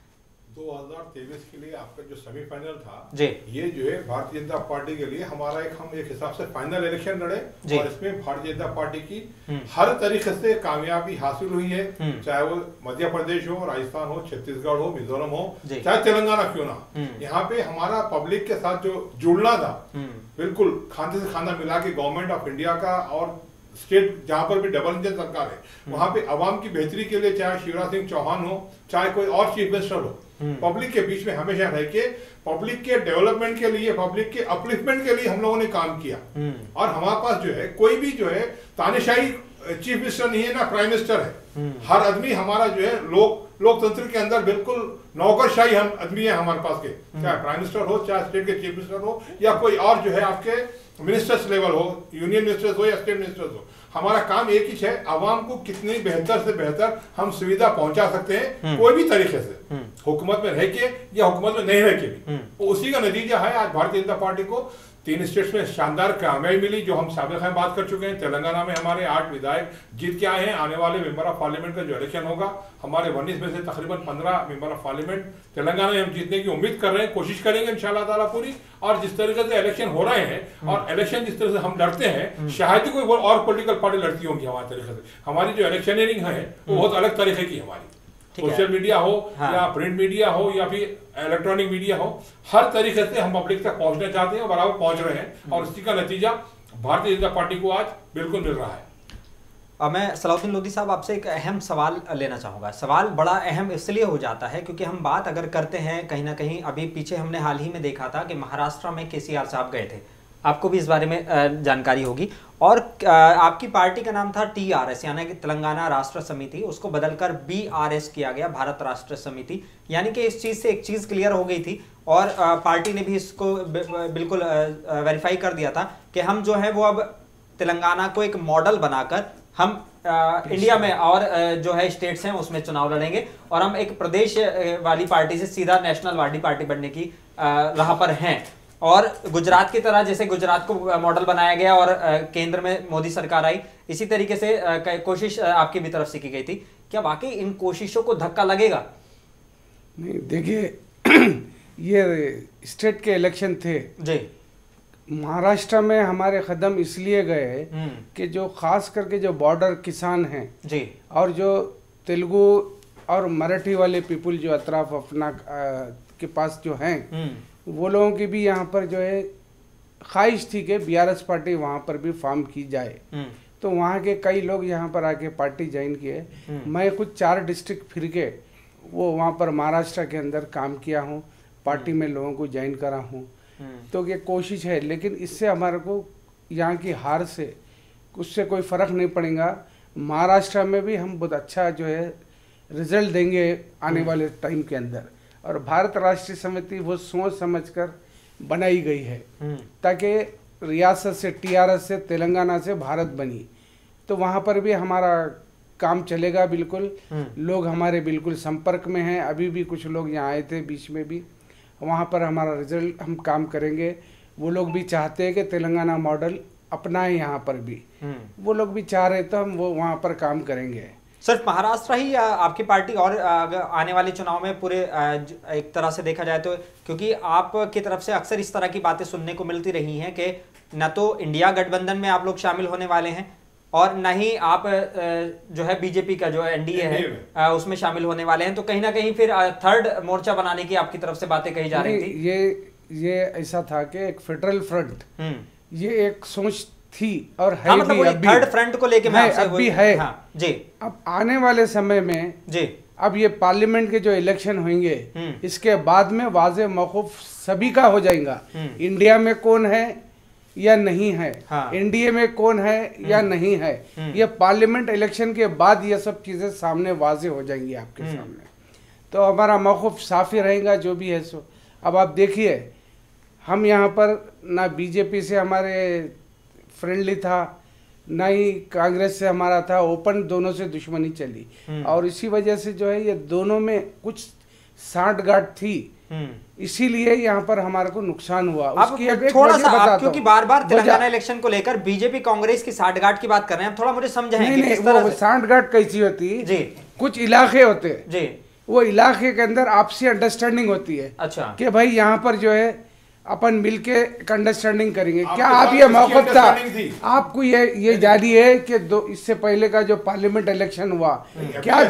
2023 के लिए आपका जो सेमीफाइनल था जी, ये जो है भारतीय जनता पार्टी के लिए हमारा हम एक हिसाब से फाइनल इलेक्शन लड़े, और इसमें भारतीय जनता पार्टी की हर तरीके से कामयाबी हासिल हुई है। चाहे वो मध्य प्रदेश हो, राजस्थान हो, छत्तीसगढ़ हो, मिजोरम हो, चाहे तेलंगाना क्यों ना, यहाँ पे हमारा पब्लिक के साथ जो जुड़ना था, बिल्कुल खाने से खाना मिला के गवर्नमेंट ऑफ इंडिया का और स्टेट जहां पर भी डबल इंजन सरकार है, वहां पे अवाम की बेहतरी के लिए चाहे शिवराज सिंह चौहान हो, चाहे कोई और चीफ मिनिस्टर हो, पब्लिक के बीच में हमेशा रह के पब्लिक के डेवलपमेंट के लिए, पब्लिक के अपलिफ्टमेंट के लिए हम लोगों ने काम किया। और हमारे पास जो है कोई भी जो है तानाशाही चीफ मिनिस्टर नहीं है ना प्राइम मिनिस्टर है। हर आदमी हमारा जो है लोकतंत्र के अंदर बिल्कुल नौकरशाही हम आदमी है हमारे पास के, चाहे प्राइम मिनिस्टर हो, चाहे स्टेट के चीफ मिनिस्टर हो, या कोई और जो है आपके मिनिस्टर्स लेवल हो, यूनियन मिनिस्टर्स हो या स्टेट मिनिस्टर्स हो। हमारा काम एक ही है, आवाम को कितनी बेहतर से बेहतर हम सुविधा पहुंचा सकते हैं कोई भी तरीके से, हुकूमत में रह के या हुकूमत में नहीं रह के भी। तो उसी का नतीजा है आज भारतीय जनता पार्टी को 3 स्टेट्स में शानदार कामयाबी मिली, जो हम साबिक में बात कर चुके हैं। तेलंगाना में हमारे 8 विधायक जीत के आए हैं। आने वाले मेंबर ऑफ पार्लियामेंट का जो इलेक्शन होगा, हमारे 19 में से तकरीबन 15 मेंबर ऑफ पार्लियामेंट तेलंगाना में हम जीतने की उम्मीद कर रहे हैं, कोशिश करेंगे इंशाल्लाह ताला पूरी। और जिस तरीके से इलेक्शन हो रहे हैं और इलेक्शन जिस तरह से हम लड़ते हैं, शायद ही कोई और पॉलिटिकल पार्टी लड़ती होंगी हमारे तरीके से। हमारी जो इलेक्शनियरिंग है वो बहुत अलग तरीके की हमारी, सोशल मीडिया हो या प्रिंट मीडिया हो या फिर इलेक्ट्रॉनिक मीडिया हो, हर तरीके से हम पब्लिक तक पहुंचना चाहते हैं और बराबर पहुंच रहे हैं, और इसी का नतीजा भारतीय जनता पार्टी को आज बिल्कुल मिल रहा है। अब मैं सलाउद्दीन लोधी साहब आपसे एक अहम सवाल लेना चाहूँगा। सवाल बड़ा अहम इसलिए हो जाता है क्योंकि हम बात अगर करते हैं कहीं ना कहीं, अभी पीछे हमने हाल ही में देखा था कि महाराष्ट्र में केसीआर साहब गए थे, आपको भी इस बारे में जानकारी होगी, और आपकी पार्टी का नाम था TRS यानी कि तेलंगाना राष्ट्र समिति, उसको बदलकर BRS किया गया, भारत राष्ट्र समिति। यानी कि इस चीज़ से एक चीज़ क्लियर हो गई थी, और पार्टी ने भी इसको बिल्कुल वेरीफाई कर दिया था कि हम जो है वो अब तेलंगाना को एक मॉडल बनाकर हम इंडिया में और जो है स्टेट्स हैं उसमें चुनाव लड़ेंगे, और हम एक प्रदेश वाली पार्टी से सीधा नेशनल वाली पार्टी बनने की राह पर हैं। और गुजरात की तरह जैसे गुजरात को मॉडल बनाया गया और केंद्र में मोदी सरकार आई, इसी तरीके से कोशिश आपकी भी तरफ से की गई थी। क्या वाकई इन कोशिशों को धक्का लगेगा? नहीं, देखिए ये स्टेट के इलेक्शन थे जी, महाराष्ट्र में हमारे कदम इसलिए गए कि जो खास करके जो बॉर्डर किसान हैं जी, और जो तेलुगु और मराठी वाले पीपल जो अतराफ अपना के पास जो हैं, वो लोगों की भी यहाँ पर जो है ख्वाहिश थी कि BRS पार्टी वहाँ पर भी फॉर्म की जाए। तो वहाँ के कई लोग यहाँ पर आके पार्टी ज्वाइन किए। मैं कुछ 4 डिस्ट्रिक्ट फिर के वो वहाँ पर महाराष्ट्र के अंदर काम किया हूँ, पार्टी में लोगों को ज्वाइन करा हूँ। तो ये कोशिश है, लेकिन इससे हमारे को यहाँ की हार से उससे कोई फ़र्क नहीं पड़ेगा। महाराष्ट्र में भी हम बहुत अच्छा जो है रिजल्ट देंगे आने वाले टाइम के अंदर। और भारत राष्ट्रीय समिति वो सोच समझकर बनाई गई है ताकि रियासत से TRS से तेलंगाना से भारत बनी, तो वहाँ पर भी हमारा काम चलेगा बिल्कुल। लोग हमारे बिल्कुल संपर्क में हैं, अभी भी कुछ लोग यहाँ आए थे बीच में भी, वहाँ पर हमारा रिजल्ट हम काम करेंगे। वो लोग भी चाहते हैं कि तेलंगाना मॉडल अपनाएं यहाँ पर भी, वो लोग भी चाह रहे तो हम वो वहाँ पर काम करेंगे। सिर्फ महाराष्ट्र ही या आपकी पार्टी और आने वाले चुनाव में पूरे एक तरह से देखा जाए तो, क्योंकि आपकी तरफ से अक्सर इस तरह की बातें सुनने को मिलती रही हैं कि न तो इंडिया गठबंधन में आप लोग शामिल होने वाले हैं और न ही आप जो है बीजेपी का जो एनडीए है उसमें शामिल होने वाले हैं, तो कहीं ना कहीं फिर थर्ड मोर्चा बनाने की आपकी तरफ से बातें कही जा रही थी। ये ऐसा था कि एक फेडरल फ्रंट, ये एक सोच थी और है मतलब भी अभी थर्ड फ्रंट को लेके मैं आपसे अभी है। हाँ, जी। अब आने वाले समय में जी अब ये पार्लियामेंट के जो इलेक्शन होंगे इसके बाद में वाज़े मौकूफ सभी का हो जाएगा, इंडिया में कौन है या नहीं है, हाँ। एनडीए में कौन है या नहीं है, ये पार्लियामेंट इलेक्शन के बाद ये सब चीजें सामने वाज़े हो जाएंगी आपके सामने। तो हमारा मौकूफ साफ ही रहेगा जो भी है सो। अब आप देखिए हम यहाँ पर ना बीजेपी से हमारे फ्रेंडली था, ना ही कांग्रेस से हमारा था, ओपन दोनों से दुश्मनी चली और इसी वजह से जो है ये दोनों में कुछ साठगांठ थी, इसीलिए यहाँ पर हमारे को नुकसान हुआ। उसकी थोड़ा सा आप क्योंकि बार-बार तेलंगाना इलेक्शन को लेकर बीजेपी कांग्रेस की साठगांठ की बात कर रहे हैं, आप थोड़ा मुझे समझाएं कि किस तरह से साठगांठ कैसी होती है। जी, कुछ इलाके होते हैं जी, वो इलाके के अंदर आपसी अंडरस्टैंडिंग होती है। अच्छा, कि भाई यहाँ पर जो है अपन मिलके अंडरस्टैंडिंग करेंगे। क्या आप ये मौक़िफ़ था, आपको ये जारी है कि इससे पहले का जो पार्लियामेंट इलेक्शन हुआ, क्या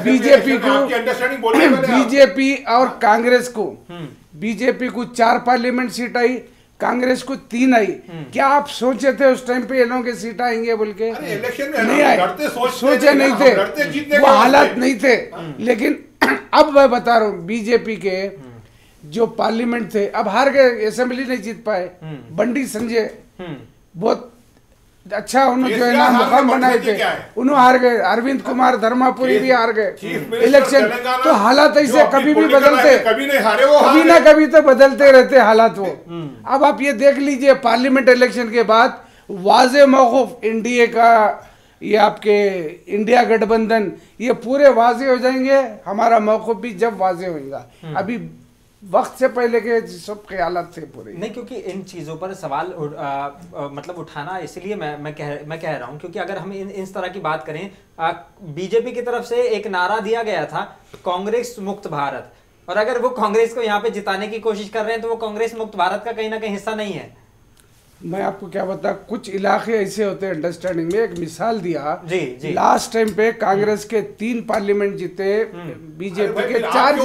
बीजेपी और कांग्रेस को, बीजेपी को 4 पार्लियामेंट सीट आई, कांग्रेस को 3 आई। क्या आप सोचे थे उस टाइम पे इन्हों के सीट आएंगे बोल के? नहीं आए, सोचे नहीं थे, वो हालात नहीं थे। लेकिन अब मैं बता रहा हूँ बीजेपी के जो पार्लियामेंट थे अब हार गए, असेंबली नहीं जीत पाए। बंडी संजय बहुत अच्छा उन्होंने जो है ना मुकाम बनाए थे, उन्होंने हार गए। अरविंद कुमार धर्मापुरी भी हार गए इलेक्शन। तो हालात ऐसे कभी भी बदलते, कभी ना कभी तो बदलते रहते हालात वो। अब आप ये देख लीजिए पार्लियामेंट इलेक्शन के बाद वाज़े मौकूफ एनडीए का, ये आपके इंडिया गठबंधन, ये पूरे वाज़े हो जाएंगे। हमारा मौकूफ भी जब वाज़े होगा, अभी वक्त से पहले के सब ख्यालात थे पूरे नहीं, क्योंकि इन चीज़ों पर सवाल मतलब उठाना इसलिए मैं कह रहा हूँ क्योंकि अगर हम इस तरह की बात करें, बीजेपी की तरफ से एक नारा दिया गया था कांग्रेस मुक्त भारत, और अगर वो कांग्रेस को यहाँ पे जिताने की कोशिश कर रहे हैं तो वो कांग्रेस मुक्त भारत का कहीं ना कहीं हिस्सा नहीं है। मैं आपको क्या बता, कुछ इलाके ऐसे होते हैं अंडरस्टैंडिंग में। एक मिसाल दिया, जी। लास्ट टाइम पे कांग्रेस के 3 पार्लियामेंट जीते, बीजेपी के 4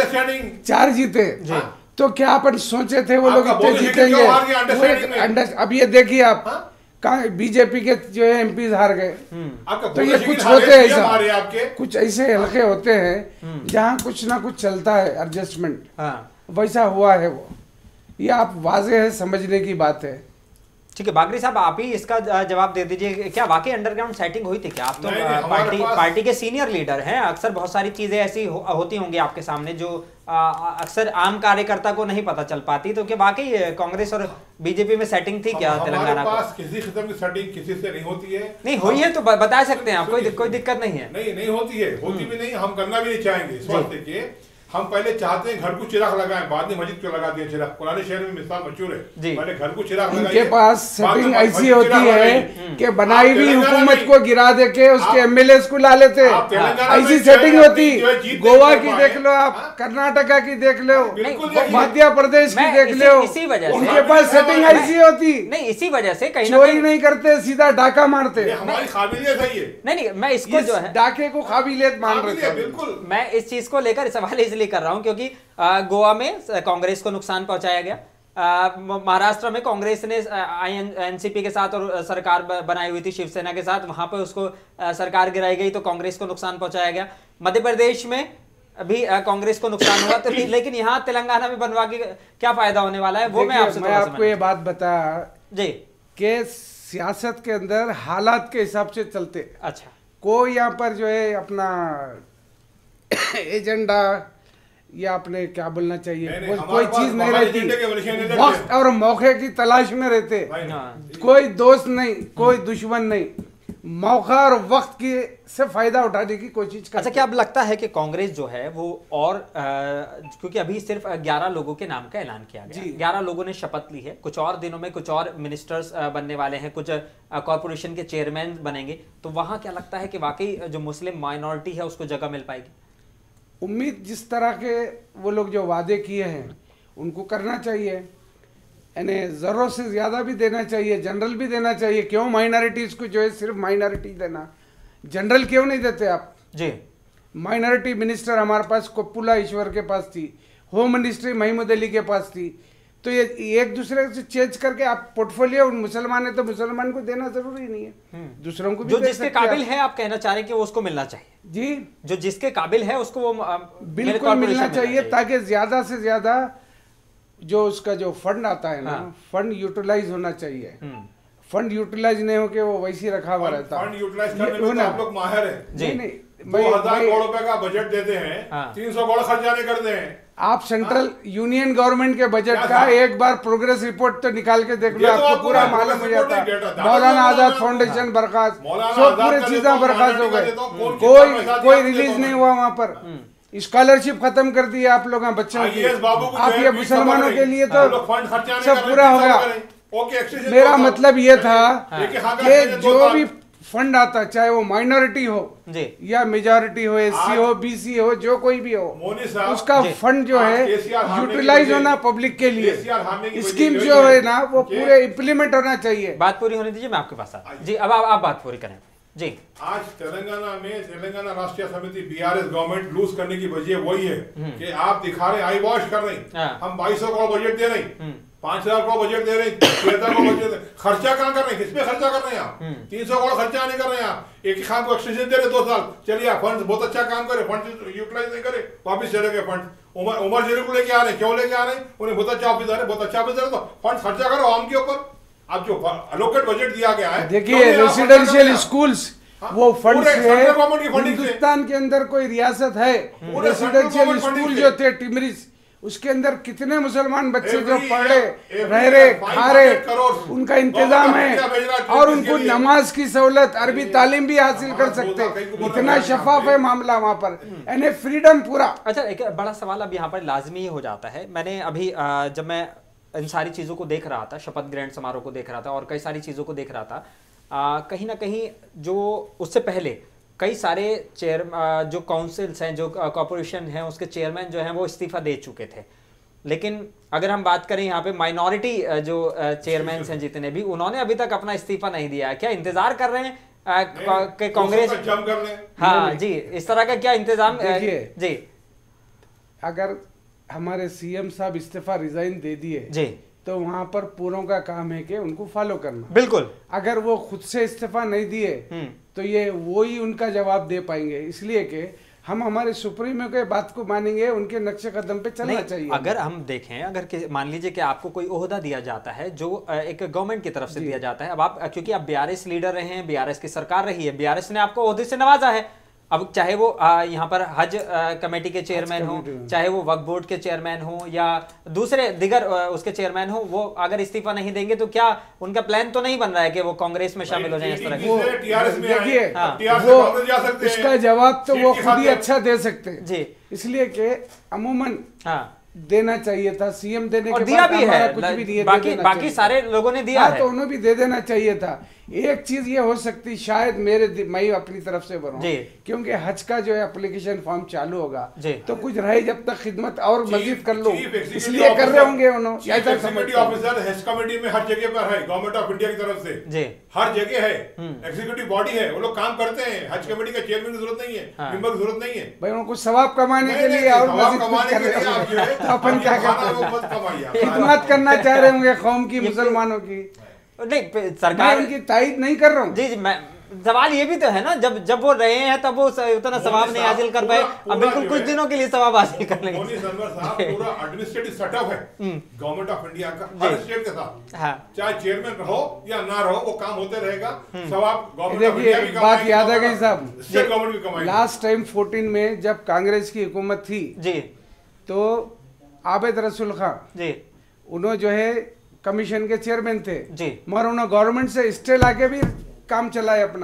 जीते। तो क्या अपन सोचे थे वो लोग इतने जीतेंगे? अब ये देखिए आप, बीजेपी के जो है एमपी हार गए। तो ये कुछ होते हैं ऐसा, कुछ ऐसे हल्के होते हैं जहाँ कुछ ना कुछ चलता है एडजस्टमेंट, वैसा हुआ है वो। ये आप वाजे है, समझने की बात है। ठीक है बागरी साहब, आप ही इसका जवाब दे दीजिए। क्या वाकई अंडरग्राउंड सेटिंग हुई थी क्या? आप तो पार्टी के सीनियर लीडर हैं, अक्सर बहुत सारी चीजें ऐसी होती होंगी आपके सामने जो अक्सर आम कार्यकर्ता को नहीं पता चल पाती। तो क्या वाकई कांग्रेस और बीजेपी में सेटिंग थी क्या तेलंगाना को? किसी किस्म की सेटिंग किसी से नहीं होती है। नहीं हुई है तो बता सकते हैं आप, कोई दिक्कत नहीं है। नहीं होती है, होती भी नहीं, हम करना भी नहीं चाहेंगे। इस वास्ते के हम पहले चाहते हैं घर को चिराग लगाएं, बाद में मस्जिद को लगा दिया चिराग। पुराने शहर में मिसाल मशहूर है, पहले घर को चिराग लगाइए। इनके पास सेटिंग ऐसी होती है कि बनाई हुई हुकूमत को गिरा देके उसके एमएलए को ला लेते। ऐसी सेटिंग होती, गोवा की देख लो आप, कर्नाटका की देख लो, मध्य प्रदेश की देख लो, इसी वजह से उनके पास सेटिंग ऐसी होती। नहीं, इसी वजह से कहीं चोरी नहीं करते, सीधा डाका मारते। हमारी काबिलियत है ये। नहीं, मैं इसको जो है डाके को काबिलियत मान रहे थे। बिल्कुल, मैं इस चीज को लेकर सवाल इसलिए कर रहा हूं क्योंकि गोवा में कांग्रेस को नुकसान पहुंचाया गया, महाराष्ट्र में कांग्रेस ने एनसीपी के साथ और सरकार बनाई हुई थी शिवसेना के साथ, वहां पर उसको सरकार गिराई गई तो कांग्रेस को नुकसान पहुंचाया गया। मध्य प्रदेश में भी कांग्रेस को नुकसान हुआ। तो लेकिन यहाँ तेलंगाना में बनवा के क्या फायदा होने वाला है वो मैं आपको ये बात बता जी कि सियासत के अंदर हालात के हिसाब से चलते। अच्छा, कोई यहाँ पर जो है अपना एजेंडा या अपने क्या बोलना चाहिए, कोई चीज नहीं रहती, वक्त और मौके की तलाश में रहते। कोई दोस्त नहीं, कोई दुश्मन नहीं, मौका और वक्त की से फायदा उठाने की कोशिश करते। अच्छा, क्या अब लगता है कि कांग्रेस जो है वो और क्योंकि अभी सिर्फ 11 लोगों के नाम का ऐलान किया गया, 11 लोगों ने शपथ ली है, कुछ और दिनों में कुछ और मिनिस्टर्स बनने वाले हैं, कुछ कॉर्पोरेशन के चेयरमैन बनेंगे, तो वहां क्या लगता है कि वाकई जो मुस्लिम माइनॉरिटी है उसको जगह मिल पाएगी? उम्मीद जिस तरह के वो लोग जो वादे किए हैं उनको करना चाहिए, यानी ज़रूरत से ज़्यादा भी देना चाहिए, जनरल भी देना चाहिए। क्यों माइनॉरिटीज़ को जो है सिर्फ माइनॉरिटी देना, जनरल क्यों नहीं देते आप जी? माइनॉरिटी मिनिस्टर हमारे पास कोप्पुला ईश्वर के पास थी, होम मिनिस्ट्री महमूद अली के पास थी, तो ये एक दूसरे से चेंज करके आप पोर्टफोलियो, मुसलमान है तो मुसलमान को देना जरूरी नहीं है, दूसरों को भी जो जिसके काबिल है आप कहना चाह रहे हैं कि वो उसको मिलना चाहिए? जी, जो जिसके काबिल है उसको वो बिल्कुल मिलना चाहिए, ताकि ज्यादा से ज्यादा जो उसका जो फंड आता है ना, फंड यूटिलाइज होना चाहिए। फंड यूटिलाइज नहीं हो के वो वैसे ही रखा हुआ रहता है। फंड यूटिलाइज करने में आप लोग माहिर हैं। नहीं, 2000 करोड़ रुपए का बजट देते हैं, 300 करोड़ खर्चा नहीं करते हैं। आप सेंट्रल यूनियन गवर्नमेंट के बजट का एक बार प्रोग्रेस रिपोर्ट तो निकाल के देख लो, आपको पूरा मालूम हो जाता है। मौलाना आजाद फाउंडेशन बर्खास्त, सब पूरे चीजें बर्खास्त हो गए, कोई रिलीज नहीं हुआ वहाँ पर। स्कॉलरशिप खत्म कर दी आप लोग बच्चों की। आप ये मुसलमानों के लिए तो सब पूरा हो गया। मेरा मतलब ये था कि जो भी फंड आता, चाहे वो माइनॉरिटी हो या मेजॉरिटी हो, एससी हो, बीसी हो, जो कोई भी हो, उसका फंड जो है यूटिलाइज होना पब्लिक के लिए। स्कीम जो है ना वो पूरे इम्प्लीमेंट होना चाहिए। बात पूरी होने दीजिए, मैं आपके पास आता हूं। जी, अब आप बात पूरी करें जी। आज तेलंगाना राष्ट्रीय समिति बीआरएस गवर्नमेंट लूज करने की वजह वही है कि आप दिखा रहे आई वॉश कर रहे, हम 2200 करोड़ बजट दे रहे, 5000 करोड़ बजट दे रहे, 6000 करोड़ बजट खर्चा कहाँ कर रहे हैं, किस पे खर्चा कर रहे हैं आप? 300 करोड़ खर्चा नहीं कर रहे हैं आप। एक खान को एक्सटेंशन दे रहे 2 साल, चलिए फंड बहुत अच्छा काम करे, फंड यूटिलाइज नहीं करे, वापिस चले गए फंड। उमर जेरी को लेके आ रहे, क्यों लेके आ रहे? उन्हें बहुत अच्छा ऑफिसर है, बहुत अच्छा ऑफिसर है, तो फंड खर्चा करो आम के ऊपर। अब जो अलोकेट बजट दिया गया है, देखिए रेसिडेंशियल स्कूल्स वो फंड से हिंदुस्तान के अंदर कोई रियासत है, रेसिडेंशियल स्कूल जो थे टिमरिस, उसके अंदर कितने मुसलमान बच्चे जो पढ़े रह रहे खा रहे, उनका इंतजाम है, और उनको नमाज की सहूलत, अरबी तालीम भी हासिल कर सकते। इतना शफाफ है मामला वहाँ पर, यानी फ्रीडम पूरा। अच्छा, एक बड़ा सवाल अब यहाँ पर लाजमी हो जाता है। मैंने अभी जब मैं इन सारी चीज़ों को देख रहा था, शपथ ग्रहण समारोह को देख रहा था और कई सारी चीज़ों को देख रहा था, कहीं ना कहीं जो उससे पहले कई सारे जो काउंसिल्स हैं, जो कॉर्पोरेशन हैं, उसके चेयरमैन जो हैं वो इस्तीफा दे चुके थे। लेकिन अगर हम बात करें यहाँ पे माइनॉरिटी जो चेयरमैन हैं जितने भी, उन्होंने अभी तक अपना इस्तीफा नहीं दिया है। क्या इंतजार कर रहे हैं कि कांग्रेस? हाँ जी, इस तरह का क्या इंतजाम? जी, अगर हमारे सीएम साहब इस्तीफा रिजाइन दे दिए जी, तो वहां पर पूरों का काम है कि उनको फॉलो करना। बिल्कुल, अगर वो खुद से इस्तीफा नहीं दिए तो ये वो ही उनका जवाब दे पाएंगे, इसलिए कि हम हमारे सुप्रीमो के बात को मानेंगे, उनके नक्शे कदम पे चलना चाहिए। अगर हम देखें, अगर मान लीजिए कि आपको कोई ओहदा दिया जाता है जो एक गवर्नमेंट की तरफ से दिया जाता है, अब आप क्योंकि आप बीआरएस लीडर रहे हैं, बीआरएस की सरकार रही है, बीआरएस ने आपको ओहदे से नवाजा है। अब चाहे वो यहाँ पर हज कमेटी के चेयरमैन हो, चाहे वो वक्फ बोर्ड के चेयरमैन हो या दूसरे दिगर उसके चेयरमैन हो, वो अगर इस्तीफा नहीं देंगे तो क्या उनका प्लान तो नहीं बन रहा है कि वो कांग्रेस में शामिल हो जाए? इस तरह देखिए, उसका जवाब तो वो खुद ही अच्छा दे सकते हैं जी, इसलिए कि अमूमन देना चाहिए था, सीएम देने के दिया भी है, कुछ भी नहीं, बाकी सारे लोगों ने दिया है, तो उन्हें भी दे देना चाहिए था। एक चीज ये हो सकती, शायद मैं अपनी तरफ से बोलूं, क्योंकि हज का जो है एप्लीकेशन फॉर्म चालू होगा तो कुछ रहे जब तक खिदमत और मजीद कर लो, इसलिए कर रहे होंगे उन्होंने। ऑफिसर हज कमेटी में हर जगह पर है, गवर्नमेंट ऑफ इंडिया की तरफ से हर जगह है, एग्जीक्यूटिव बॉडी है, वो लोग काम करते हैं। हज कमेटी का चेयरमैन की जरूरत नहीं है, मेंबर की जरूरत नहीं है भाई, उनको सवाब कमाने के लिए और अपन क्या करते, खिदमत करना चाह रहे होंगे कौम की, मुसलमानों की। नहीं, सरकार उनकी तारीफ नहीं कर रहा हूँ जी, मैं सवाल ये भी तो है ना, जब वो रहे हैं तब वो उतना सवाब नहीं हासिल कर पाए, अब बिल्कुल कुछ दिनों के लिए सवाब हासिल कर लेंगे। पूरा एडमिनिस्ट्रेटिव सेटअप है गवर्नमेंट ऑफ इंडिया का, हर स्टेट के साथ, चाहे चेयरमैन रहो या ना रहो, वो काम होते रहेगा। सवाब गवर्नमेंट ऑफ इंडिया भी, बात याद आ गई साहब, स्टेट गवर्नमेंट भी कमाएगी। लास्ट टाइम 14 में जब कांग्रेस की हुकूमत थी जी, तो आबिद रसूल खान जी, उन्होंने जो है कमीशन के चेयरमैन थे जी, मगर उन्होंने गवर्नमेंट से स्टे लाके भी काम चलाए अपना।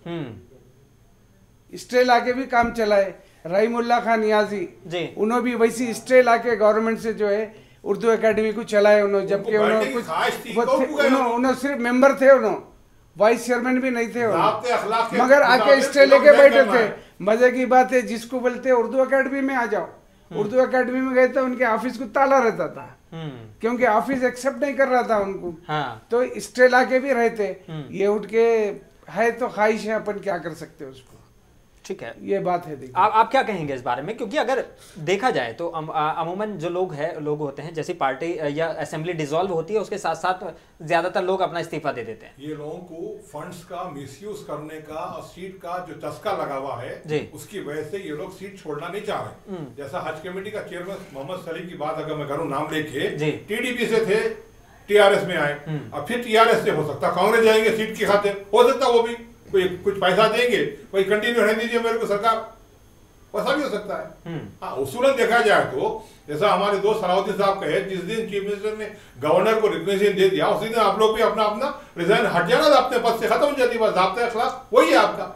स्टे लाके भी काम चलाए। रहीमुल्ला खान नियाजी उन्होंने भी वैसी स्टे लाके गवर्नमेंट से जो है उर्दू एकेडमी को चलाए उन्होंने, जबकि उन्होंने उन्होंने सिर्फ मेंबर थे, उन्होंने वाइस चेयरमैन भी नहीं थे मगर आके स्टे लेके बैठे थे। मजे की बात है, जिसको बोलते उर्दू एकेडमी में आ जाओ, उर्दू एकेडमी में गए तो उनके ऑफिस को ताला रहता था क्योंकि ऑफिस एक्सेप्ट नहीं कर रहा था उनको। तो स्टे लाके भी रहते। ये उठ के है तो ख्वाहिश है, अपन क्या कर सकते हैं उसको। ठीक है, ये बात है। देखिए आप क्या कहेंगे इस बारे में, क्योंकि अगर देखा जाए तो अमूमन जो लोग होते हैं, जैसी पार्टी या असेंबली डिसॉल्व होती है उसके साथ साथ ज्यादातर लोग अपना इस्तीफा दे देते हैं। ये लोगों को फंड्स का मिसयूज करने का और सीट का जो चस्का लगा हुआ है उसकी वजह से ये लोग सीट छोड़ना नहीं चाह रहे। जैसा हज कमेटी का चेयरमैन मोहम्मद सलीम की बात अगर मैं करूँ, नाम लेके टीडीपी से थे, टीआरएस में आए, अब फिर टीआरएस से हो सकता कांग्रेस जाएंगे सीट की खातिर, हो सकता वो भी कोई कुछ पैसा देंगे, कोई कंटिन्यू रहने दीजिए मेरे को सरकार, वैसा भी हो सकता है। हाँ, उसूलन देखा जाए तो जैसा हमारे दोस्त सलाउद्दीन साहब कहे, जिस दिन चीफ मिनिस्टर ने गवर्नर को रिकग्निशन दे दिया उसी दिन आप लोग भी अपना अपना रिजाइन हट जाना, अपने पद से खत्म हो जाती है। बस ज़ाब्ता अखलाक वही है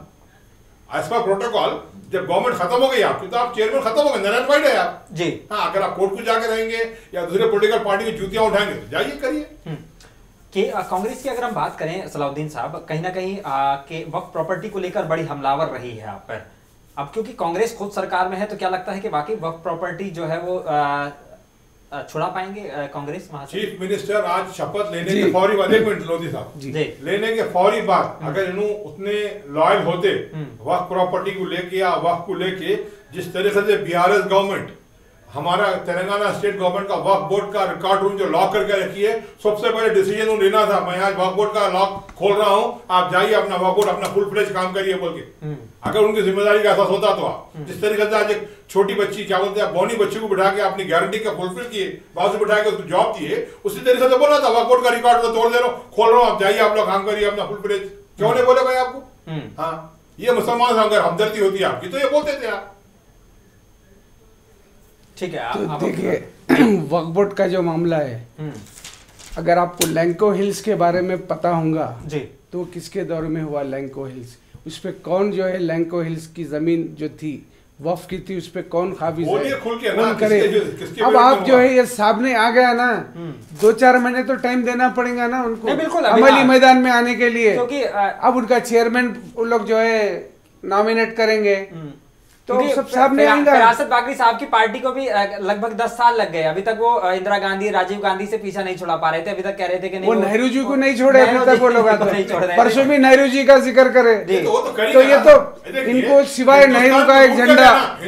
आपका एज पर प्रोटोकॉल। जब गवर्नमेंट खत्म हो गई आपकी तो आप चेयरमैन खत्म हो गए, नॉटिफाइड है आप जी। हाँ, अगर आप कोर्ट को जाके रहेंगे या दूसरे पोलिटिकल पार्टी की जूतियां उठाएंगे तो जाइए करिए। कि कांग्रेस की अगर हम बात करें सलाउद्दीन साहब, कहीं ना कहीं के वक्फ प्रॉपर्टी को लेकर बड़ी हमलावर रही है आप पर। अब क्योंकि कांग्रेस खुद सरकार में है तो क्या लगता है कि वाकई वक्फ प्रॉपर्टी जो है वो छुड़ा पाएंगे कांग्रेस वहां से? चीफ मिनिस्टर आज शपथ लेने के फौरी बाद, एक मिनट लोधी साहब, लेने के फौरी बाद अगर इन्होंने उतने लॉयल होते वक्फ प्रॉपर्टी को लेके या वक्फ को लेके, जिस तरीके से बीआरएस गवर्नमेंट हमारा तेलंगाना स्टेट गवर्नमेंट का वक्फ बोर्ड का रिकॉर्ड रूम जो लॉक करके रखी है, सबसे पहले डिसीजन लेना था, मैं आज वक्फ बोर्ड का लॉक खोल रहा हूं, आप जाइए अपना वक्फ बोर्ड अपना फुल फ्लेज काम करिए बोल के। अगर उनकी जिम्मेदारी का एहसास होता तो आप जिस तरीके से आज एक छोटी बच्ची क्या बोलते हैं बौनी बच्ची को बिठा के अपनी गारंटी का फुलफिल किए, बाजू बिठा के उसको जॉब दिए, उसी तरीके से बोला था वक्फ बोर्ड का रिकॉर्ड तोड़ दे रहा हूँ, खोल रहा हूँ, आप जाइए आप लोग काम करिए अपना फुल फ्लेज। क्यों नहीं बोले भाई आपको? हाँ, ये मुसलमान अगर हमदर्दी होती है आपकी तो ये बोलते थे आप। ठीक है, तो देखिए वक्फ बोर्ड का जो मामला है, अगर आपको लैंको हिल्स के बारे में पता होगा जी, तो किसके दौर में हुआ लैंको हिल्स, उस पे कौन जो है लैंको हिल्स की जमीन जो थी वक्फ की थी, उस पे कौन काबिज है, कौन करे। अब आप जो है ये सामने आ गया ना, 2-4 महीने तो टाइम देना पड़ेगा ना उनको अमली मैदान में आने के लिए, क्योंकि अब उनका चेयरमैन वो लोग जो है नॉमिनेट करेंगे तो सब सामने आएगा। फरासत बाकरी साहब की पार्टी को भी लगभग 10 साल लग गए, अभी तक वो इंदिरा गांधी राजीव गांधी से पीछा नहीं छुड़ा पा रहे थे। अभी तक कह रहे थे कि नहीं, वो नेहरू जी को नहीं छोड़े अभी तक वो लोग। परसों भी नेहरू जी का जिक्र करे तो ये तो इनको सिवाय नेहरू का एक झंडा,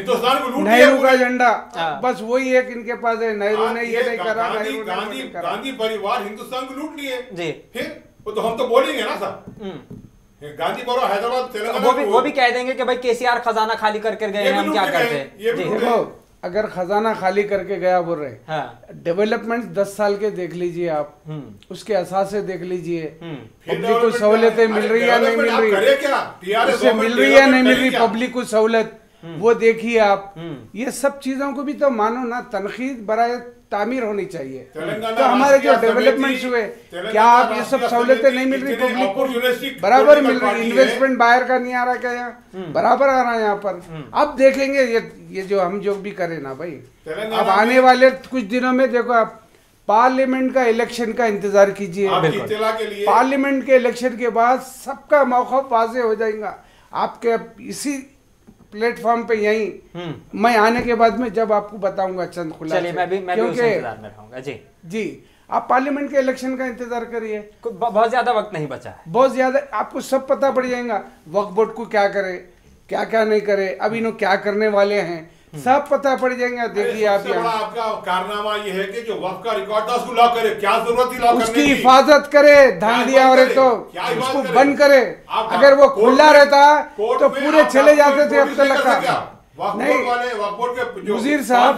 नेहरू का झंडा, बस वही एक इनके पास है। नेहरू ने ये नहीं करा, गांधी परिवार हिंदुस्तान को लूट लिए जी, फिर वो तो हम तो बोलेंगे ना सर, गांधी बरो हैदराबाद तेलंगाना वो भी कह देंगे कि भाई केसीआर खजाना खाली करके गए हैं, हम क्या करते हैं। देखो अगर खजाना खाली करके गया बोल रहे, डेवलपमेंट 10 साल के देख लीजिए आप, उसके असासे देख लीजिए, पब्लिक को सहूलतें मिल रही या नहीं मिल रही, उससे मिल रही या नहीं मिल रही पब्लिक को सहूलत, वो देखिए आप। ये सब चीजों को भी तो मानो ना, तनकीद बराए तामीर होनी चाहिए। तो हमारे जो डेवलपमेंट हुए, क्या आप ये सब सहूलतें नहीं मिल रही पब्लिक को? बराबर मिल रही, इन्वेस्टमेंट बाहर का नहीं आ रहा क्या यहाँ, बराबर आ रहा है यहाँ पर। अब देखेंगे ये जो हम जो भी करें ना भाई, अब आने वाले कुछ दिनों में देखो आप पार्लियामेंट का इलेक्शन का इंतजार कीजिए। पार्लियामेंट के इलेक्शन के बाद सबका मौका वाज़ेह हो जाएगा आपके इसी प्लेटफॉर्म पे, यही मैं आने के बाद में जब आपको बताऊंगा चंद खुलासे। चलिए, मैं भी उस इंतजार में रहूंगा जी। आप पार्लियामेंट के इलेक्शन का इंतजार करिए, बहुत ज्यादा वक्त नहीं बचा है, बहुत ज्यादा आपको सब पता पड़ जाएगा। वक्फ बोर्ड को क्या करे, क्या क्या नहीं करे, अब इन्हों क्या करने वाले हैं, सब पता पड़ जाएगा। देखिए आप आपका कारनामा ये है कि जो वक्फ का रिकॉर्ड था उसको लॉक करे, क्या जरूरत थी लॉक करने की? उसकी हिफाजत करे, ध्यान दिया और तो उसको बंद करे। अगर वो खुला रहता तो पूरे चले जाते थे अब तक का। मुजीर साहब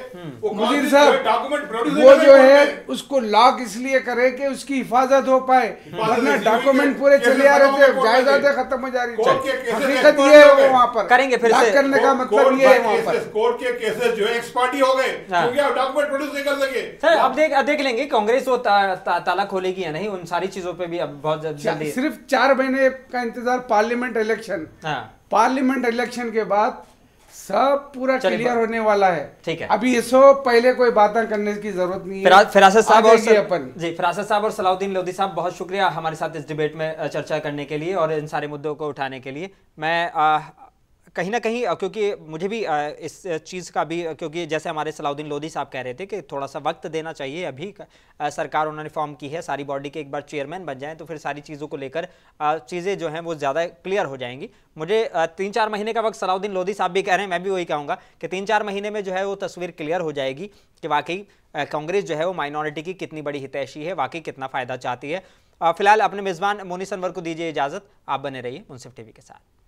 वो जो है उसको लॉक इसलिए करे कि उसकी हिफाजत हो पाए, वरना डॉक्यूमेंट पूरे चले आ रहे थे, जायदादें खत्म हो जा रही थी। हकीकत ये है वो वहाँ पर करेंगे फिर से करने का मतलब ये है वहाँ पर कोर्ट के केसेस जो है एक्सपार्टी हो गए क्योंकि आप डॉक्यूमेंट प्रोड्यूस नहीं कर सके। सर अब देख लेंगे कांग्रेस वो ताला खोलेगी या नहीं, उन सारी चीजों पे भी अब बहुत जल्दी। सिर्फ 4 महीने का इंतजार पार्लियामेंट इलेक्शन, पार्लियामेंट इलेक्शन के बाद सब पूरा क्लियर होने वाला है। ठीक है, अभी इसो पहले कोई बातें करने की जरूरत नहीं है। फिरासत साहब और सलाउद्दीन लोधी साहब बहुत शुक्रिया हमारे साथ इस डिबेट में चर्चा करने के लिए और इन सारे मुद्दों को उठाने के लिए। मैं कहीं ना कहीं क्योंकि मुझे भी इस चीज़ का भी, क्योंकि जैसे हमारे सलाउद्दीन लोधी साहब कह रहे थे कि थोड़ा सा वक्त देना चाहिए, अभी सरकार उन्होंने फॉर्म की है, सारी बॉडी के एक बार चेयरमैन बन जाएं तो फिर सारी चीज़ों को लेकर चीज़ें जो हैं वो ज़्यादा क्लियर हो जाएंगी। मुझे 3-4 महीने का वक्त सलाउद्दीन लोधी साहब भी कह रहे हैं, मैं भी वही कहूँगा कि 3-4 महीने में जो है वो तस्वीर क्लियर हो जाएगी कि वाकई कांग्रेस जो है वो माइनॉरिटी की कितनी बड़ी हितैषी है, वाकई कितना फ़ायदा चाहती है। फिलहाल अपने मेज़बान मोनी सनवर को दीजिए इजाज़त, आप बने रहिए मुंसिफ टीवी के साथ।